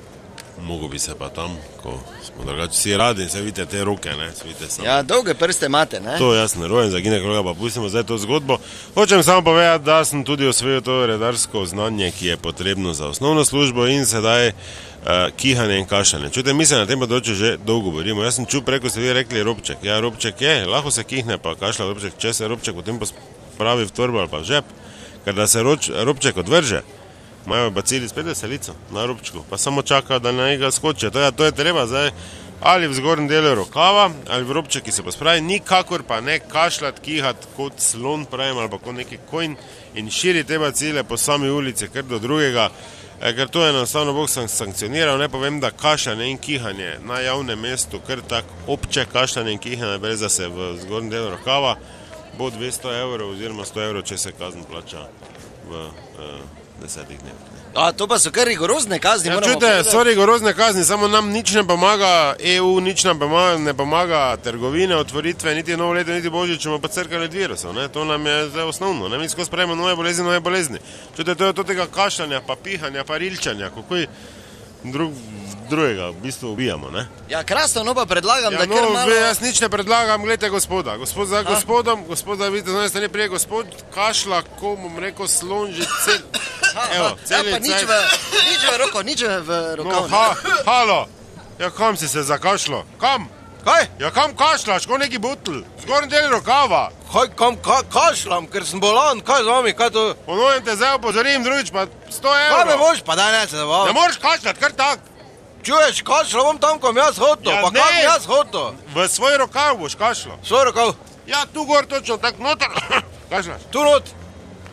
Mogo bi se pa tam, ko smo drugače vsi radi in se vidite te roke, ne, se vidite samo. Ja, dolge prste imate, ne? To jaz ne rojem za ginekologa, pa pustimo zdaj to zgodbo. Hočem samo povedati, da sem tudi osvojil to redarsko znanje, ki je potrebno za osnovno službo in sedaj uh, kihanje in kašljanje. Čujte, mi se na tem področju že dolgo borimo. Jaz sem čul preko, ste vi rekli robček. Ja, robček je, lahko se kihne pa kašlja robček, če se robček potem spravi v torbo ali pa v žep, ker da se roč, robček odvrže. Imajo bacili spet veselico na robčku, pa samo čakajo, da na njega skočijo. To, ja, to je treba zdaj ali v zgornjem delu rokava, ali v robček, ki se pospravi, nikakor pa ne kašljati, kihati kot slon, pravim, ali pa kot neki kojn in širi te bacile po sami ulici, ker do drugega, e, ker to je enostavno Bog sankcioniral. Ne povem, da kašljanje in kihanje na javnem mestu, ker tak obče kašljanje in kihanje, brez da se v zgornjem delu rokava, bo dvesto evrov oziroma sto evrov, če se kazen plača v e, desetih dneh. A, to pa so kar rigorozne kazni, Ja, moramo čujte, povedati. so rigorozne kazni, samo nam nič ne pomaga, E U nič nam pomaga, ne pomaga trgovine, otvoritve, niti novo leto, niti božič, pa crkali od virusov, ne? To nam je zdaj osnovno, ne? Mi skozi pravimo nove bolezni, nove bolezni. Čujte, to je to tega kašljanja, pa pihanja, pa rilčanja, kako je drug, drugega v bistvu ubijamo, ne? Ja, krasno, no pa predlagam, Ja, da no, kar malo... ve, jaz nič ne predlagam, gledajte gospoda, gospod za gospodom, gospod za vidite, znanje strani prije, gospod kašla, ko bom rekel, slon že cel... Evo, Ja, celi pa nič cajt. v, nič v roko, nič v No, rokav. ha, halo, ja kam si se zakašlo? Kam? Kaj? Ja kam kašlaš, ko neki butl? Zgornji del rokava. Kaj, kam ka, kašljam, ker sem bolan, kaj z vami, kaj to? Ponovim te zdaj opozorim, drugič pa sto Kaj me evrov. boš, pa daj ne se Ne zabavam. moreš kašljati, kar tak. Čuješ, kašljam bom tam, kom jaz hotel, Ja, pa ne. kam jaz hotel? V svoj rokav boš kašlo. Svoj rokav, Ja, tu gor točno, tak noter. Kašlaš. tu not.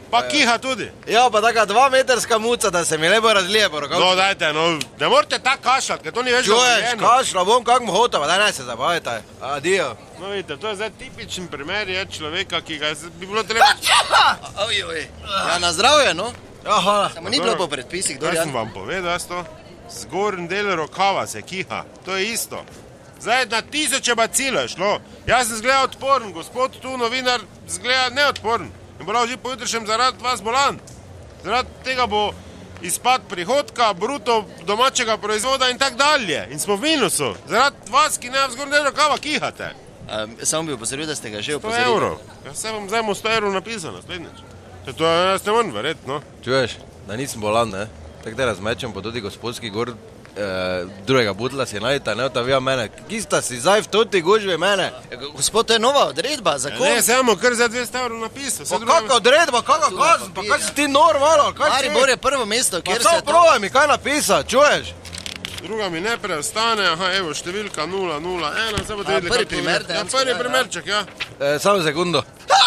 Pa kiha tudi. Ja, pa taka dva metrska muca, da se mi lepo razlije po rokav. No, dajte, no, ne morate tako kašljati, ker to ni več Čuješ, dovoljeno. kašla bom, kak mu hotel, pa daj ne se zabavajte. Adijo. No, vidite, to je zdaj tipičen primer je človeka, ki ga je- bi bilo treba... Oj, oj. Ja, na zdravje, no. Ja, hvala. Samo ni bilo po predpisih, Kaj sem Dorjan. vam povedal, jaz to? Zgornji del rokava se kiha, to je isto. Zdaj na tisoče bacilo je šlo. Jaz sem zgleda odporen, gospod tu novinar zgleda neodporen. In bo že pojutrišnjem zaradi vas bolan. Zaradi tega bo izpad prihodka, bruto domačega proizvoda in tak dalje. In smo v minusu. Zaradi vas, ki ne v zgornji del rokava kihate. Um, samo bi upozoril, da ste ga že sto upozorili. evrov. Ja, se bom zdaj mu sto evrov napisal naslednjič. To, to jaz ne morem verjeti, no. Čuješ, da nisem bolan, ne? Tako da razmečem, pa tudi gospodski gor eh, drugega butla si najdete, ne otavija mene. Ki sta si zdaj v toti gužvi mene? Gospod, to je nova odredba, zakon. Ne, samo kar za dvesto evrov napisal. Saj Pa druga- kakva odredba, kakva kazen, pa kaj si ti normalno, kaj si? Maribor je prvo mesto, Pa kjer samo se to... provaj mi kaj napisati, čuješ? Druga mi ne preostane, aha, evo, številka nula nula ena, zdaj boste A, videli, prvi kaj to primer je. Ja, dejansko, prvi ja, ja. primerček, ja. E, samo sekundo.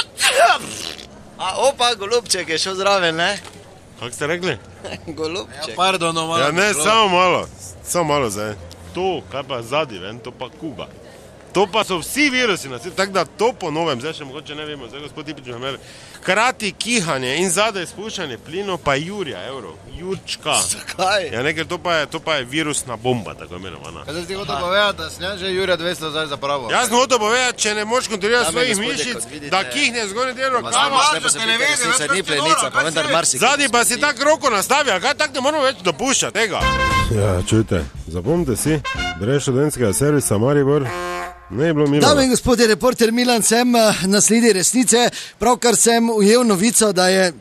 A, opa, golubček je šel zraven, ne? Kako ste rekli? Golubček. Pardon, no, malo. Ja, ne, samo malo, samo malo zdaj. To, kaj pa zadnji ven, to pa Kuba. To pa so vsi virusi na svetu, tako da to po novem, zdaj še mogoče ne vemo, zdaj gospod Tipič me meri. Hkrati kihanje in zadaj spuščanje plinov pa Jurja, evrov, Jurčka. Kaj? Ja, nekaj, to pa je, to pa je virusna bomba, tako imenovana. Kaj ti hotel povedati, da sem že Jurja dvesto zdaj zapravo? Jaz sem hotel povedati, če ne moš kontrolirati Dame in svojih gospodje, mišic, kot vidite- da kihne zgornji del Samo rokava. ne pozabite, resnica ni plenica, pa vendar marsikaj. Zadnji pa si tako roko nastavi, a kaj tako ne moramo več dopuščati tega. Ja, čujte, zapomnite si, brez študentskega servisa Maribor ne je bilo milo. Dame in gospodje, reporter Milan sem eh, na sledi resnice. Pravkar sem ujel novico, da je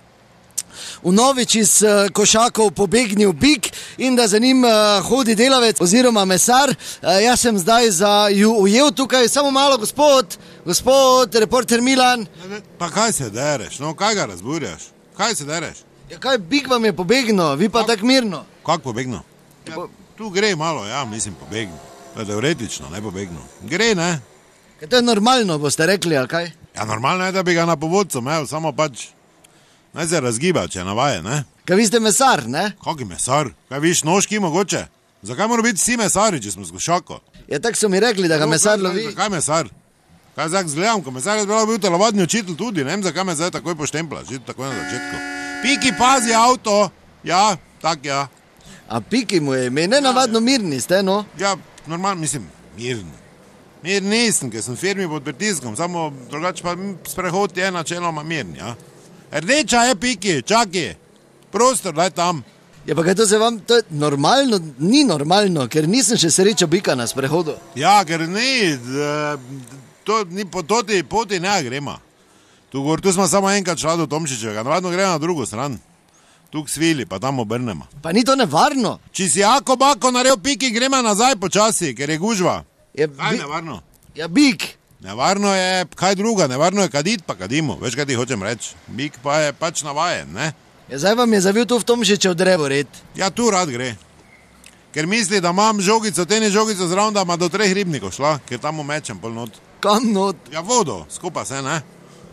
vnovič iz eh, košakov pobegnil bik in da za njim eh, hodi delavec oziroma mesar. Eh, Jaz sem zdaj za ju ujel tukaj, samo malo gospod, gospod, reporter Milan. Pa kaj se dereš, no kaj ga razburjaš? Kaj se dereš? Ja, kaj bik vam je pobegnil, vi pa tako mirno. Kako pobegno? Ja, tu gre malo, ja, mislim pobegno. Pa teoretično, ne pobegno. Gre, ne? Kaj to je normalno, boste rekli, ali kaj? Ja, normalno je, da bi ga na povodcu imel, samo pač naj se razgiba, če je navajen, ne? Kaj vi ste mesar, ne? Kaki mesar? Kaj viš, nožki mogoče? Zakaj mora biti vsi mesari, če smo s košako? Ja, tako so mi rekli, da ga mesar lovi. Zakaj mesar? Kaj zdaj zgledam, ko mesar je bil telovadni učitelj tudi, ne vem, zakaj me zdaj takoj poštempla, že takoj na začetku. Piki, pazi avto, ja, tak ja. A piki mu je ime, ne navadno mirni ste, no? Ja, normalno, mislim, miren. Miren nisem, ker sem v firmi pod pritiskom, samo drugače pa m, sprehod je načeloma miren, ja. Rdeča je piki, čaki, prostor, daj tam. Ja, pa kaj to se vam, to je normalno, ni normalno, ker nisem še srečal bika na sprehodu. Ja, ker ni, d- to ni po toti poti ne gremo. Tu gor, tu smo samo enkrat šla do Tomšičevega, navadno gremo na drugo stran. Tu k svili, pa tam obrnemo. Pa ni to nevarno. Če si jako bako naredil piki, gremo nazaj počasi, ker je gužva. Je Kaj bi, nevarno? ja, bik. Nevarno je kaj druga, nevarno je kadit, pa kadimo, veš kaj ti hočem reči. Bik pa je pač navajen, ne? Ja, zdaj vam je zavil tu v Tomšičev drevored. Ja, tu rad gre. Ker misli, da imam žogico, teni žogico zraven, da ima do treh ribnikov šla, ker tam umečem pol not. Kam not, Ja, vodo, skupaj se, ne?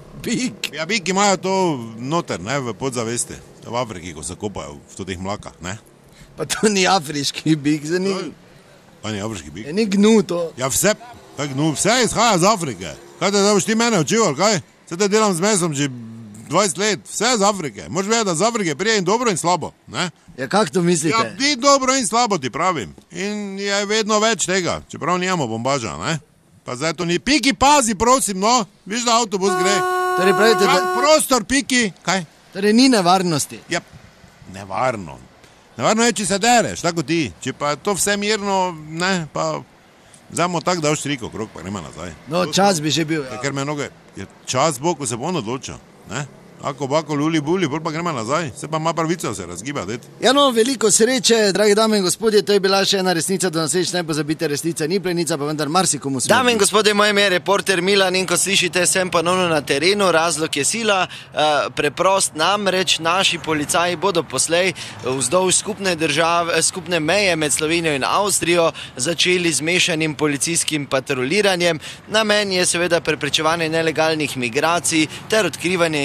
bik. Ja, biki imajo to noter, ne, v podzavesti. V Afriki, ko se kopajo v teh mlakah, ne? Pa to ni afriški bik, zdaj ni, Pa ni afriški bik. ja, ni gnu to. Ja, vse, tak, no, vse izhaja iz Afrike. Kaj te zdaj boš ti mene učil, ali kaj? Vse te delam z mesom že dvajset let, vse iz Afrike. Moraš vedeti, da z Afrike prije in dobro in slabo, ne? Ja, kak to Ja, mislite? ti dobro in slabo ti pravim. In je vedno več tega, čeprav nijamo bombaža, ne? Pa zdaj to ni. Piki, pazi, prosim, no, viš, da avtobus gre. Torej pravite, Kak da, prostor, piki, kaj? torej ni nevarnosti. Ja, nevarno. Nevarno je, če se dereš, tako ti. Če pa je to vse mirno, ne, pa vzamo tako, da oštriko krok, pa nema nazaj. No, čas bi že bil, Ja, ja. ker me noge, je čas bo, ko se bo on odločil, ne? Ako bako luli buli, bolj pa gremo nazaj, se pa ima pravico se razgiba, det. Ja, no, veliko sreče, dragi dame in gospodje, to je bila še ena resnica, do naslednjič ne pozabite, resnica ni plenica, pa vendar marsikomu smrdi. Dame in gospodje, moje ime je reporter Milan in kot slišite, sem ponovno na terenu, razlog je sila, eh, preprost namreč, naši policaji bodo poslej vzdolž skupne države, skupne meje med Slovenijo in Avstrijo začeli z mešanim policijskim patroliranjem. Namen je seveda preprečevanje nelegalnih migracij ter odkrivanje in preprečevanje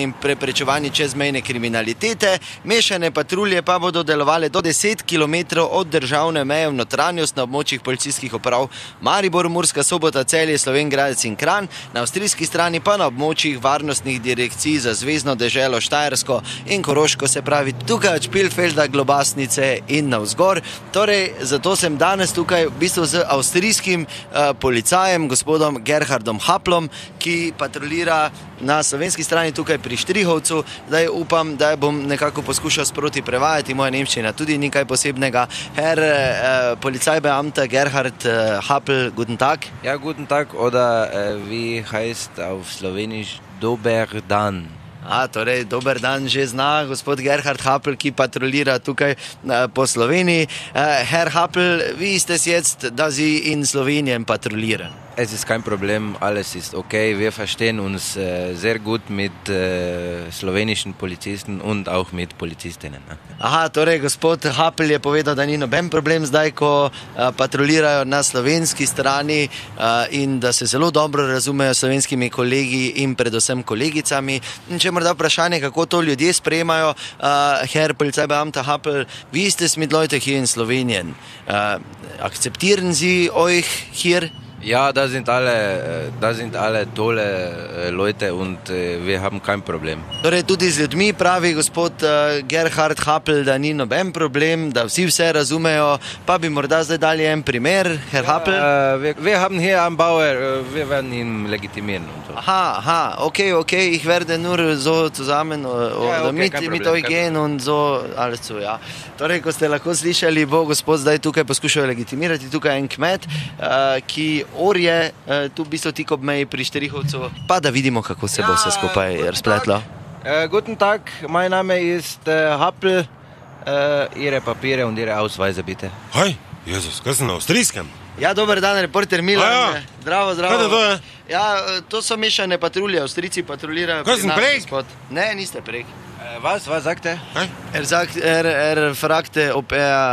preprečevanju čezmejne kriminalitete. Mešane patrulje pa bodo delovale do deset kilometrov od državne meje v notranjost na območjih policijskih uprav Maribor, Murska Sobota, Celje, Slovenj Gradec in Kranj, na avstrijski strani pa na območjih varnostnih direkcij za zvezno deželo Štajersko in Koroško, se pravi tukaj od Špilfelda, Globasnice in navzgor. Torej, zato sem danes tukaj v bistvu z avstrijskim uh, policajem, gospodom Gerhardom Haplom, ki patrolira na slovenski strani tukaj pri Štrihovcu. Zdaj upam, da bom nekako poskušal sproti prevajati, moja nemščina tudi ni kaj posebnega. Herr uh, Polizeibeamter Gerhard uh, Hapl, guten Tag. Ja, guten Tag, oder äh, wie heißt auf Slowenisch Dober dan? A, torej, dober dan že zna gospod Gerhard Hapl, ki patrolira tukaj uh, po Sloveniji. Uh, Herr Hapl, wie ist es jetzt, da Sie in Slowenien patrouillieren? Es ist kein Problem, alles ist okay. Wir verstehen uns äh, sehr gut mit äh, slowenischen Polizisten und auch mit Polizistinnen. Ne? Aha, torej gospod Hapl je povedal, da ni noben problem zdaj, ko uh, patrolirajo na slovenski strani uh, in da se zelo dobro razumejo s slovenskimi kolegi in predvsem kolegicami. In če morda vprašanje, kako to ljudje sprejemajo, uh, Herr Polizeibeamter Hapl, wie ist es mit Leuten hier in Slowenien? Uh, akzeptieren Sie euch hier? Ja, da sind alle, da sind alle tolle Leute und wir haben kein Problem. Torej, tudi z ljudmi pravi gospod uh, Gerhard Hapl, da ni noben problem, da vsi vse razumejo, pa bi morda zdaj dali en primer, Herr Ja, Hapl. äh, wir, wir haben hier einen Bauer, äh, wir werden ihn legitimieren und so. Aha, aha, okay, okay, ich werde nur so zusammen uh, Ja, okay, mit, kein mit Problem, euch kein gehen und so, alles zu, ja. Torej, ko ste lahko slišali, bo gospod zdaj tukaj poskušal legitimirati, tukaj en kmet, uh, ki orje uh, tu v bistvu tik ob meji pri Štrihovcu, pa da vidimo, kako se bo vse skupaj razpletlo. Äh, guten Tag, mein Name ist äh, Happel. Äh, ihre Papiere und Ihre Ausweise bitte. Hej, Jezus, kaj sem na avstrijskem? Ja, dober dan, reporter Milan. A ja. Zdravo, zdravo. Kaj to je? Ja, to so mešane patrulje, Avstrijci patrulirajo. Kaj pri sem nas, prek? gospod. Ne, niste prek. Äh, was, was sagt er? Hej? Er sagt, er, er fragte, ob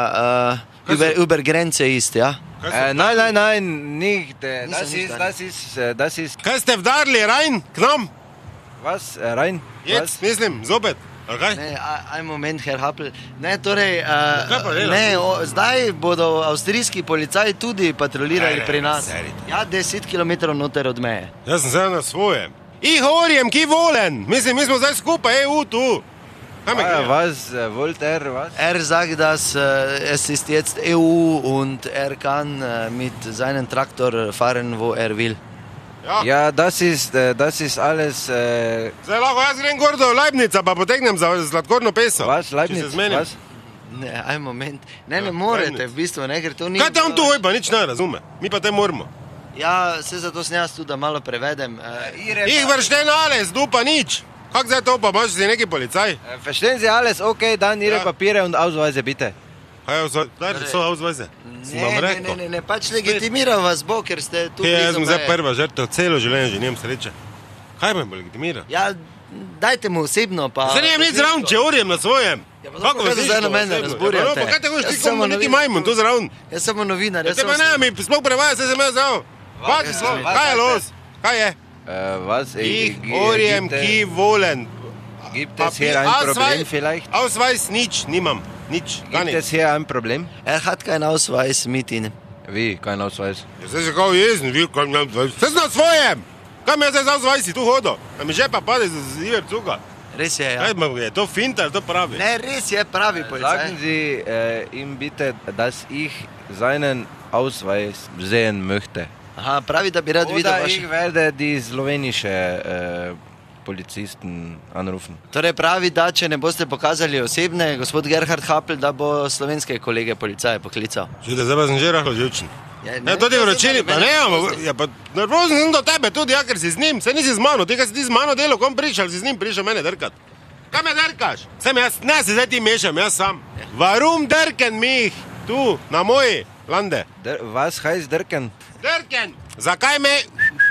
er äh, über, über Grenze ist, ja? Äh, nein, nein, nein, nicht. Äh, Nicht so, das, nicht ist, so. das ist, äh, das ist, Kaj ste vdarili rein, k nam? was, äh, rein? Jetzt, mislim, zopet. Okay. Ne, a- en moment, Herr Hapl. Ne, torej, Kaj pa uh, delaš? ne, o, zdaj bodo avstrijski policaji tudi patrolirali Ne, ne, pri nas. serite. Ja, deset kilometrov noter od meje. Jaz sem zdaj na svojem. Ich orjem, ki volen. Mislim, mi smo zdaj skupaj, E U tu. Kaj me Äh, gre? was äh, wollte er? Was? Er sagt, dass äh, es ist jetzt E U und er kann äh, mit seinem Traktor fahren, wo er will. Ja. Ja, das ist, äh, das ist alles. Äh, Zdaj lahko jaz grem gor do Leibnica, pa potegnem za sladkorno peso. was, Če Leibniz? se zmenim. Was? Ne, en moment. Ne, ne Ja, morete, Leibniz. v bistvu, ne, ker to ni... Kaj tam tu hoj, pa nič ne razume. Mi pa te moramo. Ja, se zato sem jaz tudi, da malo prevedem. Uh, Ich verstehen alles, du pa nič. Kak zdaj to pa, imaš si neki policaj? Äh, verstehen Sie alles? Okay, dann Ihre Ja. Papiere und Ausweise bitte. Kaj, daj, so avzvajze. Sem vam ne, ne, rekel. ne, ne, pač legitimiral vas bo, ker ste tu Hej, jaz blizu sem zdaj meje. prva žrtev, celo življenje že nimam sreče. Kaj me bo legitimira? Ja, dajte mu osebno pa... Zdaj nimam nič zraven, če orjem na svojem. Ja, pa dobro, kaj se zdaj na mene razburjate? Ja, pa kaj te hoš, Jaz ti sem komu niti novinar. majmun, tu zraven. Jaz sem novinar, Ja, jaz te pa sem... ne, mi sploh prevaja, se sem jaz zraven. Kaj Was, je was, kaj je was, los? Kaj je? Äh, was? Äh, Ich gi- orjem, gibt, äh, ki volen. Gibt es hier ein Problem vielleicht? Ausweis, nič, nimam. Nič, gar Gibt nič. es hier ein Problem? Er hat keinen Ausweis mit Ihnen. Wie? Kein Ausweis? Ja, zdaj se kao jezen, vi, kaj imam, zdaj sem na svojem. Kaj mi jaz zdaj z ausweisi tu hodo? Da mi žepa pade z z iver cuga. Res je, ja. Kaj me je, to finta, ali to pravi? Ne, res je pravi policaj. Sagen Sie äh, ihm bitte, dass ich seinen Ausweis sehen möchte. Aha, pravi, da bi rad videl Oder vaš... ich werde die slowenische äh, Polizisten anrufen. Torej pravi, da če ne boste pokazali osebne, gospod Gerhard Hapl, da bo slovenske kolege policaje poklical. Že da zdaj pa sem že rahlo živčen. Ja, Ja, to ti vročini, pa ne, ampak, boste. ja, pa nervozen sem do tebe tudi, ja, ker si z njim, se nisi z mano, tega si ti z mano delal, kom prišel, si z njim prišel mene drkat. Kaj me drkaš? Sem jaz, ne, se zdaj ti mešam, jaz sam. Varum drken mich, tu, na moji lande. Der, was heißt Dirken? Drken, zakaj me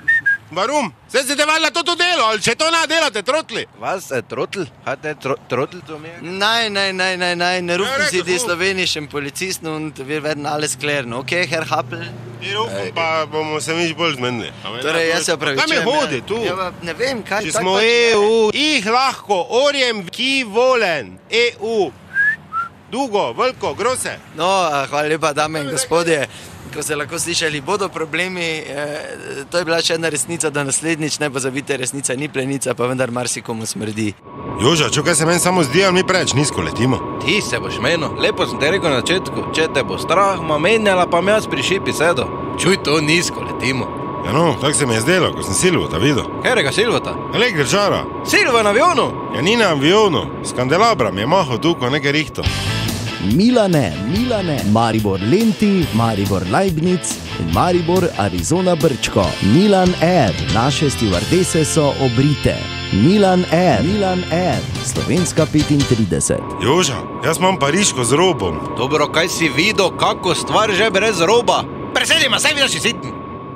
Varum? Zdaj ste valjda to delo, ali če to ne delate, trotli? Was, äh, Trottel? Hat der Tro Trottel zu mir? Nein, nein, nein, nein, nein, ne rufen Ja, Sie die rekel, slowenischen Polizisten und wir werden alles klären, okay, Herr Happel? Ti rufam, pa bomo se mi bolj zmenili. Torej, jaz se opravičujem. Kaj me hodi tu? Ja, pa ne vem, kaj... Če tak smo pač- E U, jih lahko, orjem, ki volen, E U. Dugo, veliko, grose. No, hvala lepa, dame in gospodje. Ko ste lahko slišali, bodo problemi, eh, to je bila še ena resnica, da naslednjič ne pozabite, resnica ni plenica, pa vendar marsikomu smrdi. Joža, čukaj se meni samo zdi, ali mi preč nizko letimo. Ti se boš menil, lepo sem te rekel na začetku, če te bo strah, ma menjala pa me jaz pri šipi sedo. Čuj, to nizko letimo. Ja no, tako se mi je zdelo, ko sem Silvota videl. Katerega Silvota? Električara. Silva na avionu! Ja ni na avionu, s kandelabram je mahal tu, ko nekaj rihto. Milane, Milane, Maribor Lenti, Maribor Leibnic in Maribor Arizona Brčko. Milan Air, naše stewardese so obrite. Milan Air, Milan Air, Slovenska petintrideset. Joža, jaz imam pariško z robom. Dobro, kaj si videl, kako stvar že brez roba? Presedima, saj vidiš si sitn.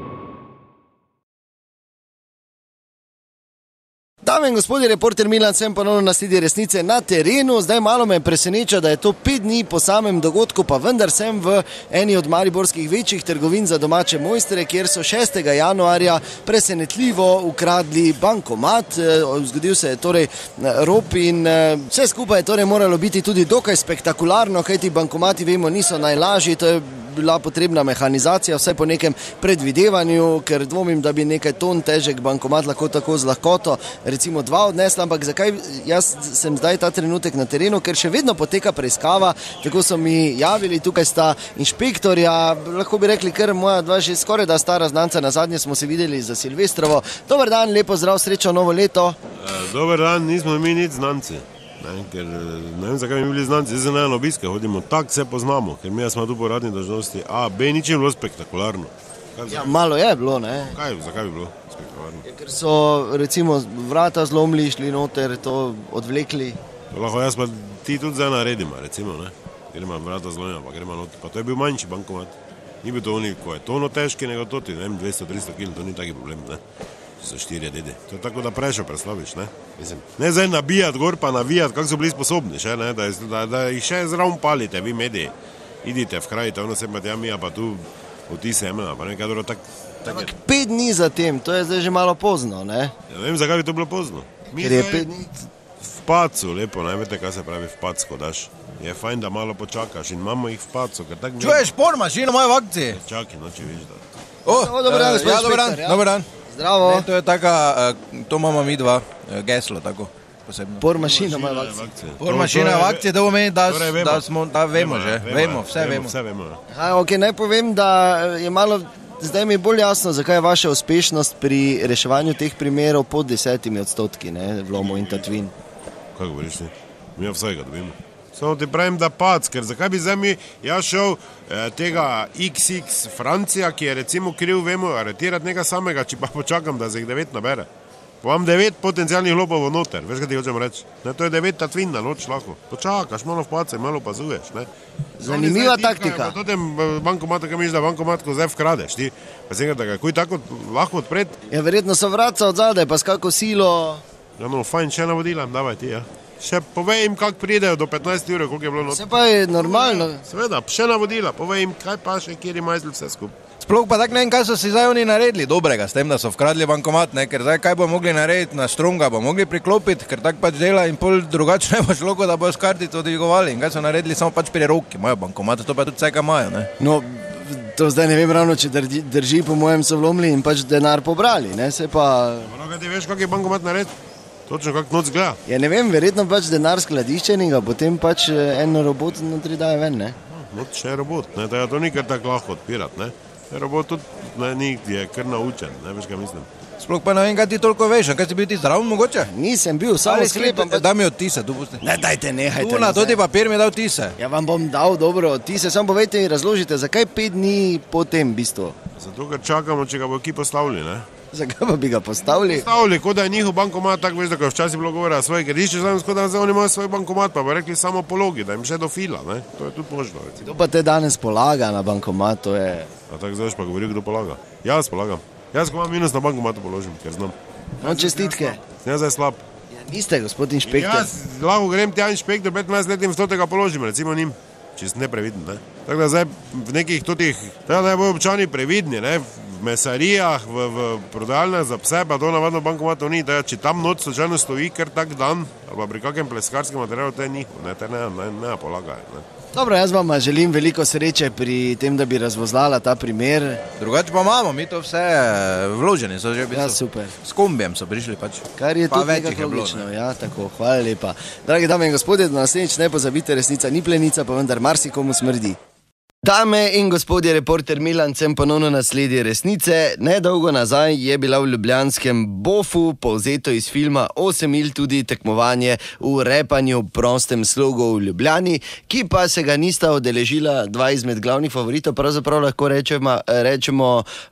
Dame in gospodje, reporter Milan sem ponovno na sledi resnice na terenu. Zdaj malo me preseneča, da je to pet dni po samem dogodku, pa vendar sem v eni od mariborskih večjih trgovin za domače mojstre, kjer so šestega januarja presenetljivo ukradli bankomat. Zgodil se je torej rop in vse skupaj je torej moralo biti tudi dokaj spektakularno, kajti bankomati, vemo, niso najlažji, to je bila potrebna mehanizacija, vse po nekem predvidevanju, ker dvomim, da bi nekaj ton težek bankomat lahko tako z lahkoto recimo dva odnesla, ampak zakaj jaz sem zdaj ta trenutek na terenu, ker še vedno poteka preiskava, tako so mi javili, tukaj sta inšpektorja, lahko bi rekli kar moja dva že skoraj da stara znanca, na zadnje smo se videli za Silvestrovo. Dober dan, lepo zdrav, srečo, novo leto. E, dober dan, nismo mi nič znanci. Ne, ker ne vem, zakaj bi bili znanci, zdaj se ne na obiske hodimo, tako se poznamo, ker mi smo tu po radni dožnosti, a, B, nič je bilo spektakularno. Kaj, Ja, malo je bilo, ne? kaj, zakaj bi bilo spektakularno? Ker so recimo vrata zlomili, šli noter, to odvlekli. To lahko jaz pa ti tudi zdaj naredimo, recimo, ne, gremo vrata zlomima, pa gremo noter, pa to je bil manjši bankomat, ni bil to oni, ko je tono težki, nego to ti, ne vem, dvesto tristo kil, to ni taki problem, ne. So štirje dede. To je tako, da prešo preslaviš, ne? Mislim, ne zdaj nabijati gor pa navijati, kako so bili sposobni, še, ne? Da, da, da jih še zraven palite, vi mediji. Idite v kraj, ono se pa tja mija, pa tu vtise emena, pa nekaj dobro tak... tak Ampak pet dni zatem, to je zdaj že malo pozno, ne? ja, ne vem, zakaj bi to bilo pozno. Mi Ker je zdaj pet dni... v pacu, lepo, ne veste, kaj se pravi v pac, ko daš. Je fajn, da malo počakaš in imamo jih v pacu, ker tako... Čuješ, por mašino moje v akciji. Čakaj, no, če viš, da... O, O, dober dan, eh, gospod ja, dober dan, inšpektor, ja. dober dan. Zdravo. Ne, to je taka, eh, to imamo mi dva, eh, geslo, tako, posebno. Por mašina ima v v akciji. akciji. Por To- mašina to je- v akciji, da bomo da, torej vemo. da smo, da vemo že, ja, vemo, ja, vse vemo. Vse vemo, ja. A, okay, naj povem, da je malo, zdaj mi je bolj jasno, zakaj je vaša uspešnost pri reševanju teh primerov pod desetimi odstotki, ne, vlomov in tatvin. Kaj govoriš ti? Mi ja vsega dobimo. Samo ti pravim, da pac, ker zakaj bi zdaj mi, jaz šel eh, tega iks iks Francija, ki je recimo kriv, vemo, aretirati nekaj samega, če pa počakam, da se jih devet nabere. Pa imam devet potencijalnih lopov noter, veš, kaj ti hočem reči? Ne, to je devet tatvin na noč lahko. Počakaš, malo v pace, malo opazuješ, ne. Zanimiva Oni zdaj taktika. tipkajo, pa totem bankomatu, kaj misliš, da bankomat, ko zdaj vkradeš, ti. Pa se da ga kuj tako lahko odpreti. Ja, verjetno so vratca od zadaj, pa s kako silo... Ja, no, fajn, še navodila, davaj ti, ja. Še povej jim, kako pridejo do petnajst ur, koliko je bilo noter. Vse pa je normalno. Seveda, še navodila, povej jim, kaj pa še, kjer je majzl vse skupaj. Sploh pa tako ne vem, kaj so si zdaj oni naredili dobrega s tem, da so vkradli bankomat, ne, ker zdaj kaj bo mogli narediti na strunga, bo mogli priklopiti, ker tako pač dela in pol drugače ne bo šlo, kot da bo s kartico dvigovali. In kaj so naredili, samo pač pri roki, imajo bankomat, to pa tudi vse, kaj imajo, ne. No, to zdaj ne vem ravno, če drži, drži po mojem so vlomili in pač denar pobrali, ne, se pa... No, kaj ti veš, kak je bankomat narediti? Točno kak noc gleda. Ja, ne vem, verjetno pač denar skladiščen in ga potem pač eh, en robot notri daje ven, ne. Noč še je robot, ne, da to ni kar tako lahko odpirati, ne. Robot tudi, ne, ni, je kar naučen, ne, veš, kaj mislim. Sploh pa ne vem, kaj ti toliko veš, a kaj si bil ti zdrav mogoče? Nisem bil, samo Ali sklepam sklepam, pač... da mi odtise, tu pusti. Ne, dajte, nehajte. Tu na zdaj. toti papir mi je dal tise. Ja, vam bom dal dobro odtise, samo povejte in razložite, zakaj pet dni po tem bistvu? Zato, ker čakamo, če ga bo ki postavili, ne. Zakaj pa bi ga postavili? Postavili, kot da je njihov bankomat, tako veš, da ko je včasih bilo govora svoje, ker iščeš znam, kot da zdaj oni imajo svoj bankomat, pa bi rekli samo pologi, da jim še do fila, ne. To je tudi možno, recimo. To pa te danes polaga na bankomat, to je... A tako zdaj pa govori, kdo polaga. Jaz polagam. Jaz ko imam minus na bankomatu položim, ker znam. No, čestitke. Sem zdaj slab. Niste, gospod inšpektor. Jaz lahko grem tja inšpektor, petnajst let in stotega položim, recimo njim. Čist nepreviden, ne. Tako da zdaj v nekih totih, tako da bojo občani previdni, ne. V mesarijah, v, v prodajalnah za pse, pa to navadno bankomatov ni. Tako, če tam noč slučajno stoji kar tak dan, ali pa pri kakem pleskarskem materialu, to je njihov, ne, te ne, ne, ne polagajo, ne. Dobro, jaz vam želim veliko sreče pri tem, da bi razvozlala ta primer. Drugače pa imamo, mi to vse vloženi so že v bistvu. Ja, super. S kombijem so prišli pač. Kar je Pa tudi več jih nekako je bilo, logično. Ja, tako, hvala lepa. Dragi dame in gospodje, do naslednjič ne pozabite, resnica ni plenica, pa vendar marsikomu smrdi. Dame in gospodje, reporter Milan Cem ponovno nasledi resnice. Nedolgo nazaj je bila v ljubljanskem Bofu povzeto iz filma osem milj tudi tekmovanje v repanju prostem slogu v Ljubljani, ki pa se ga nista udeležila dva izmed glavnih favoritov, pravzaprav lahko rečemo, rečemo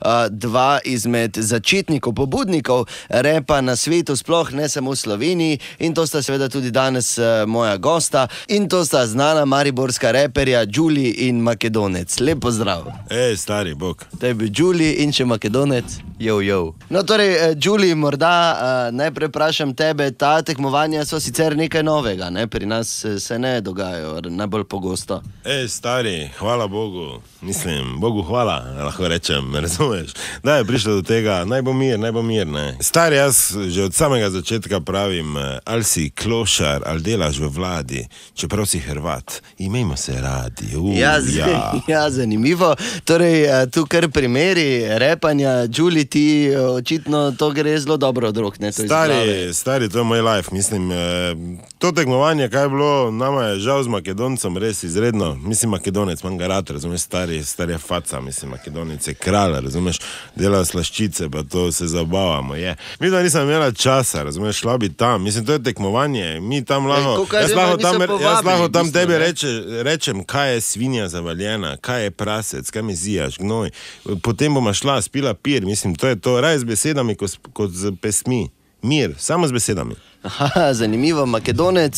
dva izmed začetnikov, pobudnikov repa na svetu, sploh ne samo v Sloveniji, in to sta seveda tudi danes moja gosta, in to sta znana mariborska reperja Đuli in Makedonec. Lep pozdrav. Ej, stari bog. Tebi Đuli in še Makedonec. Jo, jo. No, torej, Đuli, morda uh, najprej vprašam tebe, ta tekmovanja so sicer nekaj novega, ne? Pri nas se ne dogajajo najbolj pogosto. Ej, stari, hvala Bogu, mislim, Bogu hvala, lahko rečem, razumeš? Da je prišlo do tega, naj bo mir, naj bo mir, ne. Stari, jaz že od samega začetka pravim, ali si klošar, ali delaš v vladi, čeprav si Hrvat, imejmo se radi. Uh, ja, ja. Ja, zanimivo. Torej, tu kar primeri repanja, Đuli, ti očitno to gre zelo dobro od rok, ne? To stari, stari, to je moj life, mislim, to tekmovanje, kaj je bilo, nama je žal z Makedoncem res izredno, mislim, Makedonec, manj ga rad, razumeš, stari, stari je faca, mislim, Makedonec je kralj, razumeš, dela slaščice, pa to se zabavamo, je. Mi da nisem imela časa, razumeš, šla bi tam, mislim, to je tekmovanje, mi tam lahko, jaz lahko tam, jaz lahko tam tebi reče, rečem, kaj je svinja zavaljena, kaj je prasec, kaj mi zijaš, gnoj. Potem bomo šla, spila pir, mislim, to je to, raj z besedami kot, kot z pesmi. Mir, samo z besedami. Aha, zanimivo, Makedonec,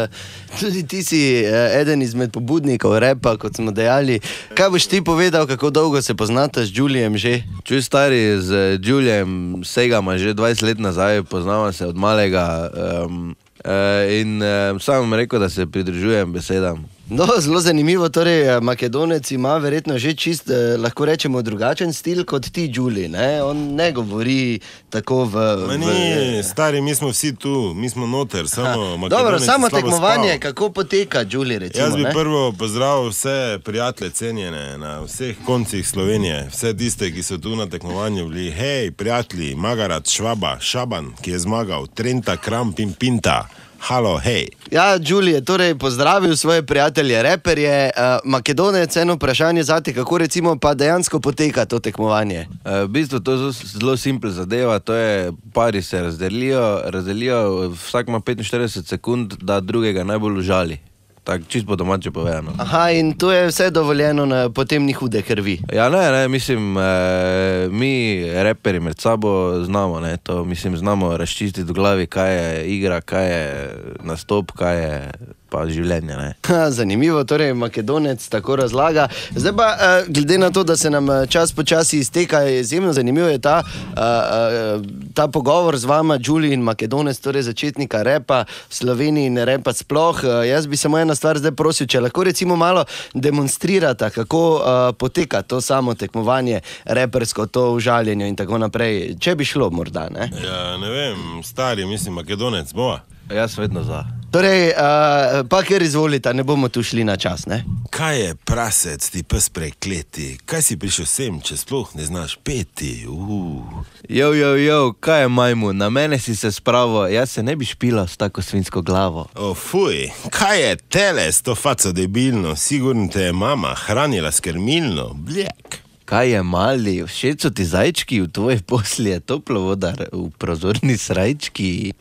tudi ti si eden izmed pobudnikov repa, kot smo dejali. Kaj boš ti povedal, kako dolgo se poznata z Đulijem že? Čuj, stari, z Đulijem segama že dvajset let nazaj, poznava se od malega um, uh, in uh, sam vam rekel, da se pridružujem besedam. No, zelo zanimivo, torej Makedonec ima verjetno že čist, eh, lahko rečemo, drugačen stil kot ti, Đuli, ne? On ne govori tako v... Ma ni, v... stari, mi smo vsi tu, mi smo noter, samo Makedonec. Dobro, samo tekmovanje, spal. Kako poteka, Đuli, recimo, jaz bi ne? prvo pozdravil vse prijatelje cenjene na vseh koncih Slovenije, vse tiste, ki so tu na tekmovanju bili. Hej, prijatelji, Magarat, Švaba, Šaban, ki je zmagal, Trenta, Kramp in Pinta. Halo, hej. Ja, Đuli je torej pozdravil svoje prijatelje reperje. Uh, Makedonec, eno vprašanje zate, kako recimo pa dejansko poteka to tekmovanje? Uh, v bistvu to je zelo simpel zadeva, to je, pari se razdelijo, razdelijo, vsak ima petinštirideset sekund, da drugega najbolj užali. Tako, čisto po domače povedano. Aha, in to je vse dovoljeno, na, potem ni hude krvi. Ja, ne, ne, mislim, e, mi reperi med sabo znamo, ne, to, mislim, znamo razčistiti v glavi, kaj je igra, kaj je nastop, kaj je pa življenje, ne. Ha, zanimivo, torej Makedonec tako razlaga. Zdaj pa, glede na to, da se nam čas počasi izteka, izjemno zanimivo je ta, ta pogovor z vama, Đuli in Makedonec, torej začetnika repa v Sloveniji in repa sploh. Jaz bi samo ena stvar zdaj prosil, če lahko recimo malo demonstrirata, kako poteka to samo tekmovanje repersko, to užaljenje in tako naprej. Če bi šlo morda, ne? Ja, ne vem, stari, mislim, Makedonec, bova. Jaz vedno za. Torej, uh, pa ker izvolite, ne bomo tu šli na čas, ne? Kaj je prasec, ti pes prekleti? Kaj si prišel sem, če sploh ne znaš peti? Uh. Jo, jo, jo, kaj je majmun? Na mene si se spravo, jaz se ne bi špila s tako svinsko glavo. O, fuj, kaj je teles, to faco debilno? Sigurno te je mama hranila skrmilno, bljek. Kaj je mali, všeč so ti zajčki, v tvoji posli je toplo vodar, v prozorni srajčki.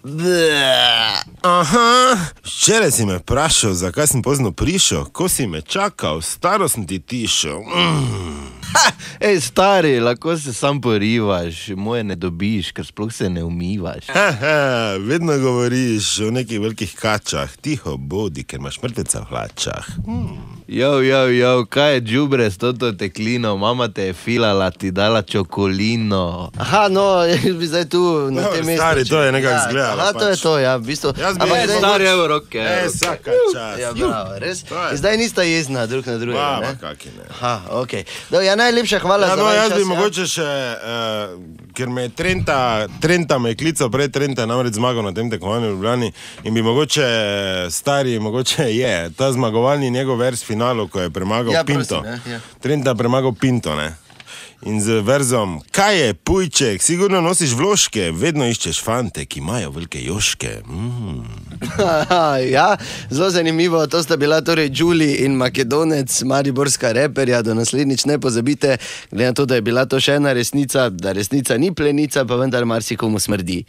Aha, včeraj si me vprašal, zakaj sem pozno prišel, ko si me čakal, staro sem ti tišel. Mm. Ej, stari, lahko se sam porivaš, moje ne dobiš, ker sploh se ne umivaš. Haha, vedno govoriš o nekih velikih kačah, tiho bodi, ker imaš mrtveca v hlačah. Hmm. Jo, jo, jo, kaj je džubre s toto teklino, mama te je filala, ti dala čokolino. Aha, no, jaz bi zdaj tu na No, tem mestu. stari, to je nekako Ja, izgledalo, aha, to je pač. to, ja, v bistvu. Jaz bi Ampak rekel, zdaj- Stari, evo roke. E, vsaka čas. Ja, Juh. bravo, res. To je. Zdaj nista jezna drug na drugega, Baba, ne? kaki ne. Aha, okej. Okay. Ja, najlepša hvala Ja, za no, vaš jaz čas. bi ja. mogoče še, uh, ker me je Trenta, Trenta me je klical, prej Trenta je namreč zmagal na tem tekmovanju v Ljubljani in bi mogoče, stari, mogoče je, ta zmagovalni njegov vers v finalu, ko je premagal Ja, Pinto. prosim, ja, ja. Trenta je premagal Pinto, ne? In z verzom, kaj je, pujček, sigurno nosiš vložke, vedno iščeš fante, ki imajo velike joške. Mm. Ja, zelo zanimivo, to sta bila torej Đuli in Makedonec, mariborska reperja, do naslednjič ne pozabite, glede na to, da je bila to še ena resnica, da resnica ni plenica, pa vendar marsikomu smrdi.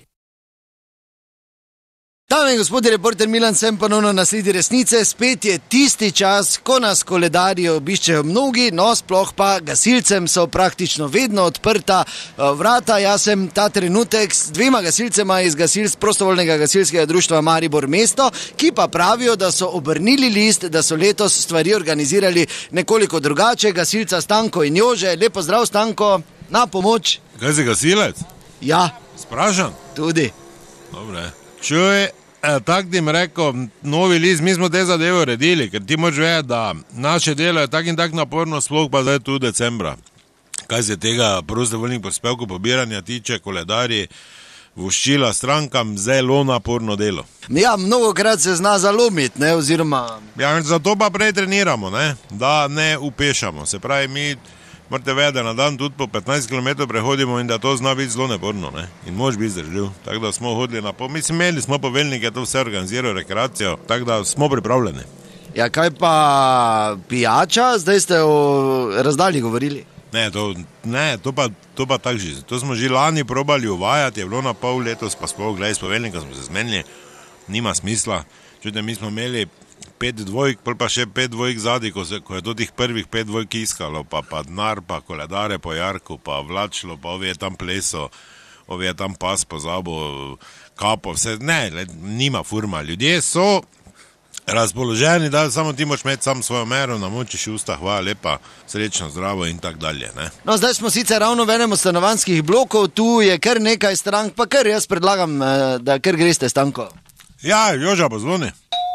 Dame in gospodje, reporter Milan sem ponovno na sledi resnice, spet je tisti čas, ko nas koledarijo obiščejo mnogi, no sploh pa gasilcem so praktično vedno odprta eh, vrata. Jaz sem ta trenutek s dvema gasilcema iz gasilc, prostovoljnega gasilskega društva Maribor mesto, ki pa pravijo, da so obrnili list, da so letos stvari organizirali nekoliko drugače. Gasilca Stanko in Jože, lepo zdrav Stanko, na pomoč. Kaj si gasilec? Ja, Sprašan? tudi. Dobre. Čuj, eh, tak ti mi rekel, novi list, mi smo te zadeve uredili, ker ti moraš vedeti, da naše delo je tak in tak naporno, sploh pa zdaj tu decembra. Kaj se tega prostovoljnih prispevkov pobiranja tiče, koledarji, voščila strankam, zelo naporno delo. Ja, mnogokrat se zna zalomiti, ne, oziroma... Ja, zato pa prej treniramo, ne? Da ne upešamo. Se pravi, mi morate vedeti, da na dan tudi po petnajst kilometrov prehodimo in da to zna biti zelo neporno, ne? In mož biti zdržljiv. Tako da smo hodili na pol. Mislim, imeli smo poveljnike, to vse organizirajo, rekreacijo, tako da smo pripravljeni. Ja, kaj pa pijača? Zdaj ste o razdalji govorili. Ne, to, ne, to pa, to pa tak že. To smo že lani probali uvajati, je bilo na pol letos, pa sploh, gledaj, s poveljnika smo se zmenili, nima smisla. Čujte, mi smo imeli pet dvojk, pol pa še pet dvojk zadaj, ko, se, ko je do tih prvih pet dvojk iskalo, pa, pa denar, pa koledare po jarku, pa vlačilo, pa ovi je tam pleso, ovi je tam pas pozabo, kapo, vse, ne, le, nima furma. Ljudje so razpoloženi, da samo ti moraš imeti sam svojo mero, namočiš usta, hvala lepa, srečno, zdravo in tak dalje, ne. No, zdaj smo sicer ravno v enem od stanovanjskih blokov, tu je kar nekaj strank, pa kar jaz predlagam, eh, da kar greste, Stanko. Ja, Joža pozvoni.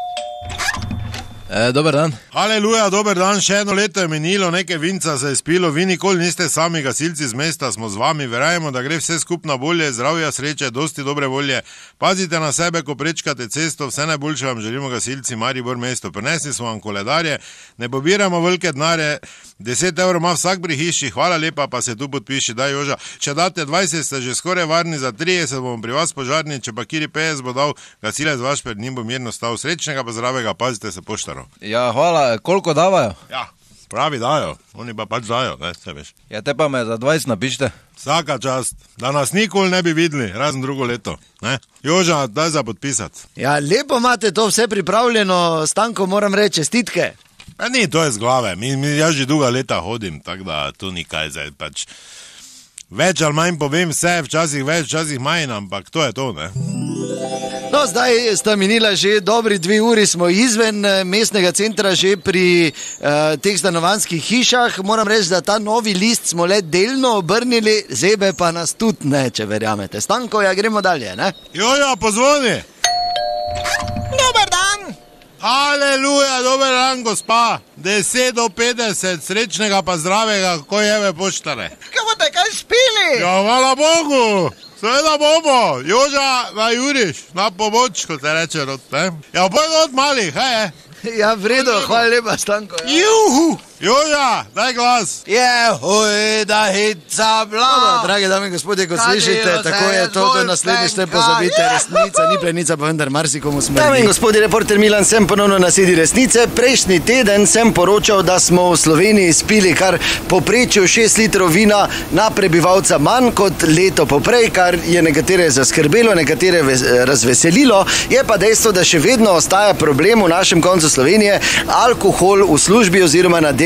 E, dober dan. Aleluja, dober dan, še eno leto je minilo, nekaj vinca se je spilo, vi nikoli niste sami gasilci z mesta, smo z vami, verjamemo, da gre vse skupno bolje, zdravja, sreče, dosti dobre volje. Pazite na sebe, ko prečkate cesto, vse najboljše vam želimo gasilci Maribor mesto. Prinesli smo vam koledarje, ne pobiramo velike denarje, deset evrov ima vsak pri hiši, hvala lepa, pa se tu podpiši, daj Joža. Če date dvajset, ste že skoraj varni, za trideset bomo pri vas požarni, če pa kiri petdeset bo dal gasilec vaš, pred njim bo mirno stal. Srečnega pa zdravega, pazite se poštaro. Ja, hvala, koliko davajo? Ja, pravi dajo, oni pa pač dajo, ne, se veš. Ja, te pa me za dvajset napište. Vsaka čast, da nas nikoli ne bi videli, razen drugo leto, ne. Joža, daj za podpisati. Ja, lepo imate to vse pripravljeno, Stanko, moram reči, čestitke. Pa ni, to je z glave, mi, mi, jaz že dolga leta hodim, tako da tu ni kaj zdaj, pač več ali manj povem vse, včasih več, včasih manj, ampak to je to, ne. No, zdaj sta minila že dobri dve uri, smo izven eh, mestnega centra, že pri uh, teh stanovanjskih hišah. Moram reči, da ta novi list smo le delno obrnili, zebe pa nas tudi ne, če verjamete. Stanko, ja, gremo dalje, ne? Joja, pozvoni! Dober dan! Aleluja, dober dan, gospa! deset do petdeset, srečnega pa zdravega, kako je ve poštare. Kaj boste kaj spili? Ja, hvala Bogu! Seveda bomo, Joža, na juriš, na pomoč, kot se reče, rod, ne? Ja, pojdo od malih, hej, Ja, vredo, hvala lepa, Stanko. Ja. Juhu! Joža, daj glas! Je hojda hica bla. Drage dame in gospodje, kot slišite, tako je to, do naslednjič ne pozabite, resnica, ni plenica, pa vendar marsikomu smrdi. Dame in gospodje, reporter Milan sem ponovno na sledi resnice. Prejšnji teden sem poročal, da smo v Sloveniji spili kar povprečju šest litrov vina na prebivalca manj kot leto poprej, kar je nekatere zaskrbelo, nekatere razveselilo. Je pa dejstvo, da še vedno ostaja problem v našem koncu Slovenije, alkohol v službi oziroma na delu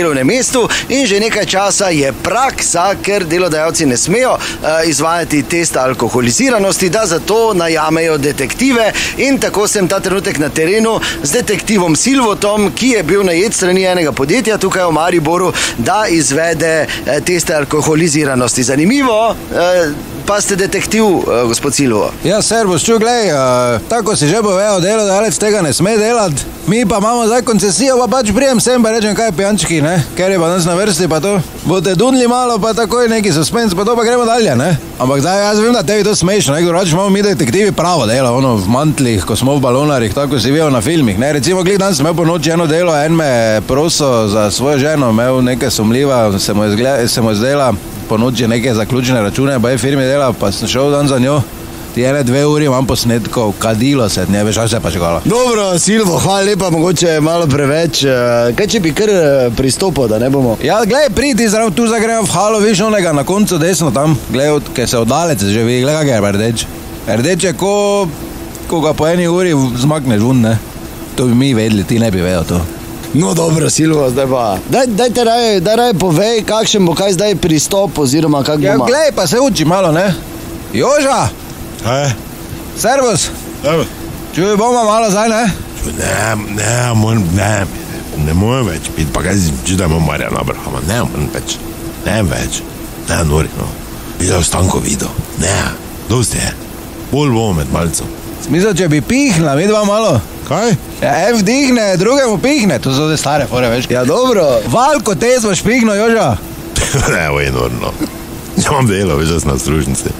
delovnem mestu in že nekaj časa je praksa, ker delodajalci ne smejo uh, izvajati testa alkoholiziranosti, da zato najamejo detektive in tako sem ta trenutek na terenu z detektivom Silvotom, ki je bil najet strani enega podjetja tukaj v Mariboru, da izvede uh, teste alkoholiziranosti. Zanimivo, uh, pa ste detektiv, uh, gospod Silvo. Ja, servus, čuj, glej, uh, tako si že povedal, delodajalec tega ne sme delati, mi pa imamo zdaj koncesijo, pa pač prijem sem, pa rečem, kaj pijančki, ne, ker je pa nas na vrsti, pa to, bote dunli malo, pa takoj neki suspens, pa to pa gremo dalje, ne. Ampak zdaj, jaz vem, da tebi to smešno, ne, drugače imamo mi detektivi pravo delo, ono, v mantlih, ko smo v balonarjih, tako si videl na filmih, ne, recimo, gled, danes sem imel po noči eno delo, en me proso za svojo ženo, imel nekaj sumljiva, se mu je, zgleda, se mu je zdela, po noči neke zaključene račune, pa je firmi dela, pa sem šel dan za njo. Ti ene dve uri imam posnetkov, kadilo se, ne veš, se pa čekala. Dobro, Silvo, hvala lepa, mogoče malo preveč. Kaj če bi kar pristopil, da ne bomo? Ja, glej, pridi, zrav, tu zdaj gremo v halo, viš onega na koncu desno tam, glej, ker se oddalece že vi, glej, kak je rdeč. Rdeč je, ko, ko ga po eni uri zmakneš vun, ne. To bi mi vedeli, ti ne bi vedel to. No dobro, Silvo, zdaj pa. Daj, daj te raje, daj raje povej, kakšen bo kaj zdaj pristop, oziroma kak bo. Ja, glej, pa se uči malo, ne. Joža! Kaj? Servus! Evo. Čuj, bomo malo zdaj, ne? Čuj, ne, ne, moram, ne, ne morem več piti, pa kaj si čitam Marjana Abrahama, ne, moram več, ne več, ne, nori, no. Videl Stanko video, ne, dosti je, bolj bomo med malcem. Smisel, če bi pihla, mi dva malo. Kaj? Ja, en vdihne, drugemu pihne, to so zdaj stare fore, veš. Ja, dobro. Valko tez boš pihno, Joža. Ne, ovo je norno. Imam delo, veš, da sem na stružnici.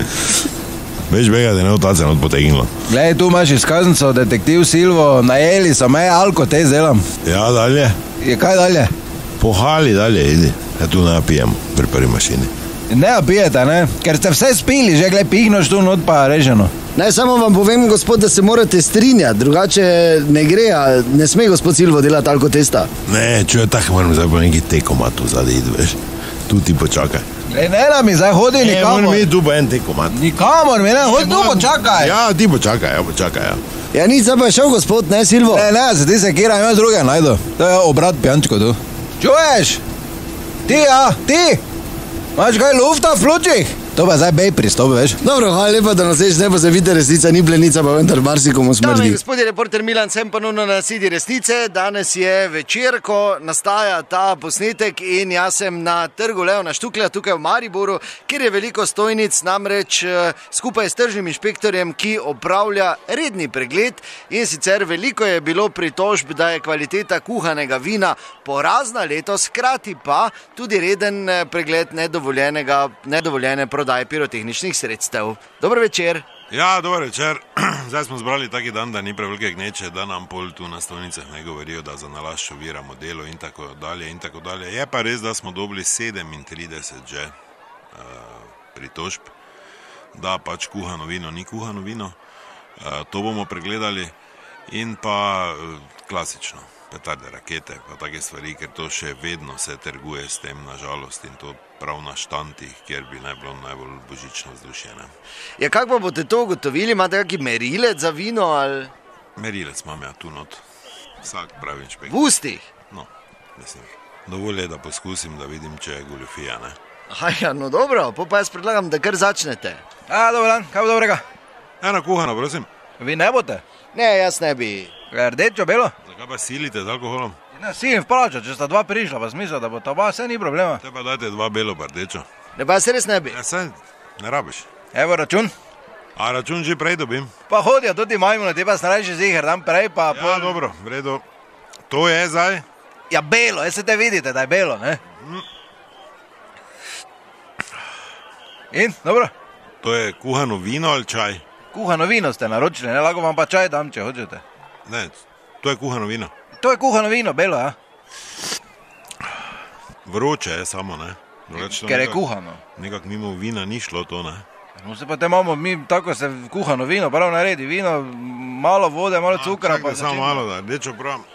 Veš, bega, da ne otace not potegnilo. Glej, tu imaš izkaznico, detektiv Silvo, najeli so me, alko tez delam. Ja, dalje. Je kaj dalje? Pohali dalje, idi. Ja, tu ne pijem, pri prvi mašini. Ne pijete, ne? Ker ste vse spili, že glej, pihnoš tu not pa reženo. Ne, samo vam povem, gospod, da se morate strinjati, drugače ne gre, a ne sme gospod Silvo delati alko testa. Ne, čuj, tako moram zdaj po neki tekomat tu zadaj iti, veš. Tu ti počakaj. Glej, ne da mi zdaj hodi nikamor. Ne, moram iti tu pa en tekomat. Nikamor mi ne, hodi tu počakaj. Ja, ti počakaj, ja, počakaj, ja. Ja, ni zdaj pa šel gospod, ne, Silvo? Ne, ne, se ti se kira, ima druge najdu. To je obrat pijančko tu. Čuješ? Ti, ja, ti? Imaš kaj lufta v plučih? To pa zdaj bej pristopi, veš. Dobro, hvala lepa, da nas veš, ne pa se vidi resnica, ni blenica, pa vendar marsikomu smrdi. Dame in gospodje, reporter Milan sem ponovno na sledi resnice. Danes je večer, ko nastaja ta posnetek in jaz sem na trgu Leona Štuklja tukaj v Mariboru, kjer je veliko stojnic, namreč skupaj s tržnim inšpektorjem, ki opravlja redni pregled in sicer veliko je bilo pritožb, da je kvaliteta kuhanega vina porazna letos, hkrati pa tudi reden pregled nedovoljenega, nedovoljene prodaje pirotehničnih sredstev. Dober večer. Ja, dober večer. Zdaj smo zbrali taki dan, da ni prevelike gneče, da nam pol tu na stojnicah ne govorijo, da za nalašč oviramo delo in tako dalje in tako dalje. Je pa res, da smo dobili sedemintrideset že uh, pritožb, da pač kuhano vino ni kuhano vino. Uh, to bomo pregledali in pa uh, klasično. Petarde, rakete, pa take stvari, ker to še vedno se trguje s tem, nažalost, in to prav na štantih, kjer bi naj bilo najbolj božično vzdušje. Ja, kako pa boste to ugotovili? Imate kakšen merilec za vino ali? Merilec imam ja tu not. Vsak pravi inšpektor. V ustih? No, mislim, dovolj je, da poskusim, da vidim, če je goljufija, ne? Aha, ja, no dobro, pa jaz predlagam, da kar začnete. A, dober dan, kaj bo dobrega? Eno kuhano, prosim. Vi ne boste? Ne, jaz ne bi. Rdečo, belo? Zakaj pa silite z alkoholom? Ne, silim vprašal, če sta dva prišla, pa smisel, da bo ta oba, vse ni problema. Te pa dajte dva belo pa rdečo. Ne, pa se res ne bi. Ja, saj, ne rabiš. Evo račun. A račun že prej dobim? Pa hodijo tudi majmune, te pa snarajši ziher, dan prej pa... Ja, pol... dobro, v redu. To je zdaj? Ja, belo, jaz se te vidite, da je belo, ne? Mm. In, dobro? To je kuhano vino ali čaj? Kuhano vino ste naročili, ne, lahko vam pa čaj dam, če hočete. Ne, to je kuhano vino. To je kuhano vino, belo, ja? Vroče je samo, ne? Drugače, ker je nekak, kuhano. Nekak mimo vina ni šlo to, ne? No se pa te imamo, mi tako se kuhano vino, prav naredi, vino, malo vode, malo cukra. A, pa samo malo, da rdečo prav.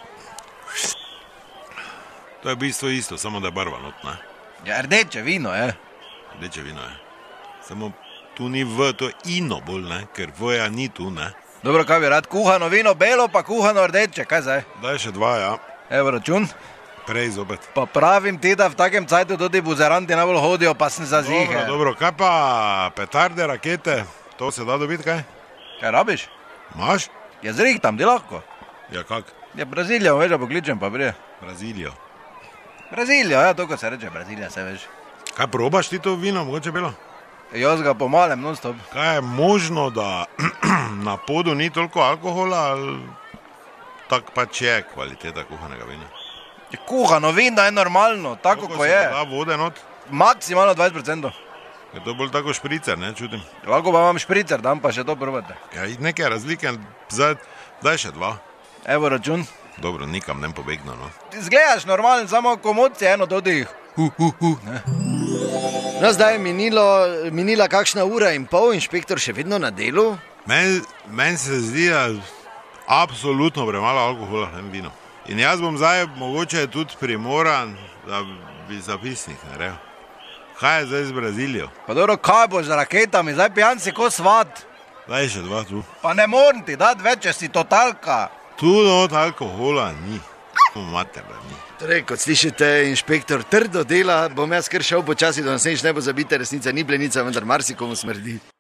To je v bistvu isto, samo da je barva not, ne? Ja, rdeče vino, je. Rdeče vino je. Samo tu ni v, to je ino bolj, ne? Ker voja ni tu, ne? Dobro, kaj bi rad, kuhano vino, belo pa kuhano rdeče, kaj zdaj? Daj še dva, ja. Evo račun. Prej zopet. Pa pravim ti, da v takem cajtu tudi buzeranti najbolj hodijo, pa sem za Dobro, zihe. dobro, kaj pa petarde, rakete, to se da dobiti kaj? Kaj rabiš? Imaš? Ja, zrihtam, ti lahko. Ja, kak? Ja, Brazilijo, veš, da pokličem, pa prije. Brazilijo. Brazilijo, ja, to ko se reče, Brazilija, se veš. Kaj probaš ti to vino, mogoče bilo? Jaz ga pomalem non-stop. Kaj je možno, da na podu ni toliko alkohola, ali tak pač je kvaliteta kuhanega vina? Je kuhano vin, da je normalno, tako Koliko ko se je. da vode not? Maksimalno dvajset procentov. Je to bolj tako špricer, ne, čutim. Lahko pa imam špricer, dam pa še to probate. Ja, neke razlike, zdaj, daj še dva. Evo račun. Dobro, nikam ne pobegno, no. Ti zgledaš normalno, samo komocija, eno dodih. Hu, hu, hu, ne. No, zdaj je minilo, minila kakšna ura in pol, inšpektor še vedno na delu. Meni men se zdi, da absolutno premalo alkohola v tem vinu. In jaz bom zdaj mogoče tudi primoran, da bi zapisnik naredil. Kaj je zdaj z Brazilijo? Pa dobro, kaj boš z raketami, zdaj pijan si ko svat. Daj še dva tu. Pa ne moram ti dati več, če si totalka. Tu not alkohola ni. Mater, da ni. Torej, kot slišite, inšpektor trdo dela, bom jaz kar šel počasi, da nas nič ne bo zabite, resnica ni blenica, vendar marsikomu smrdi.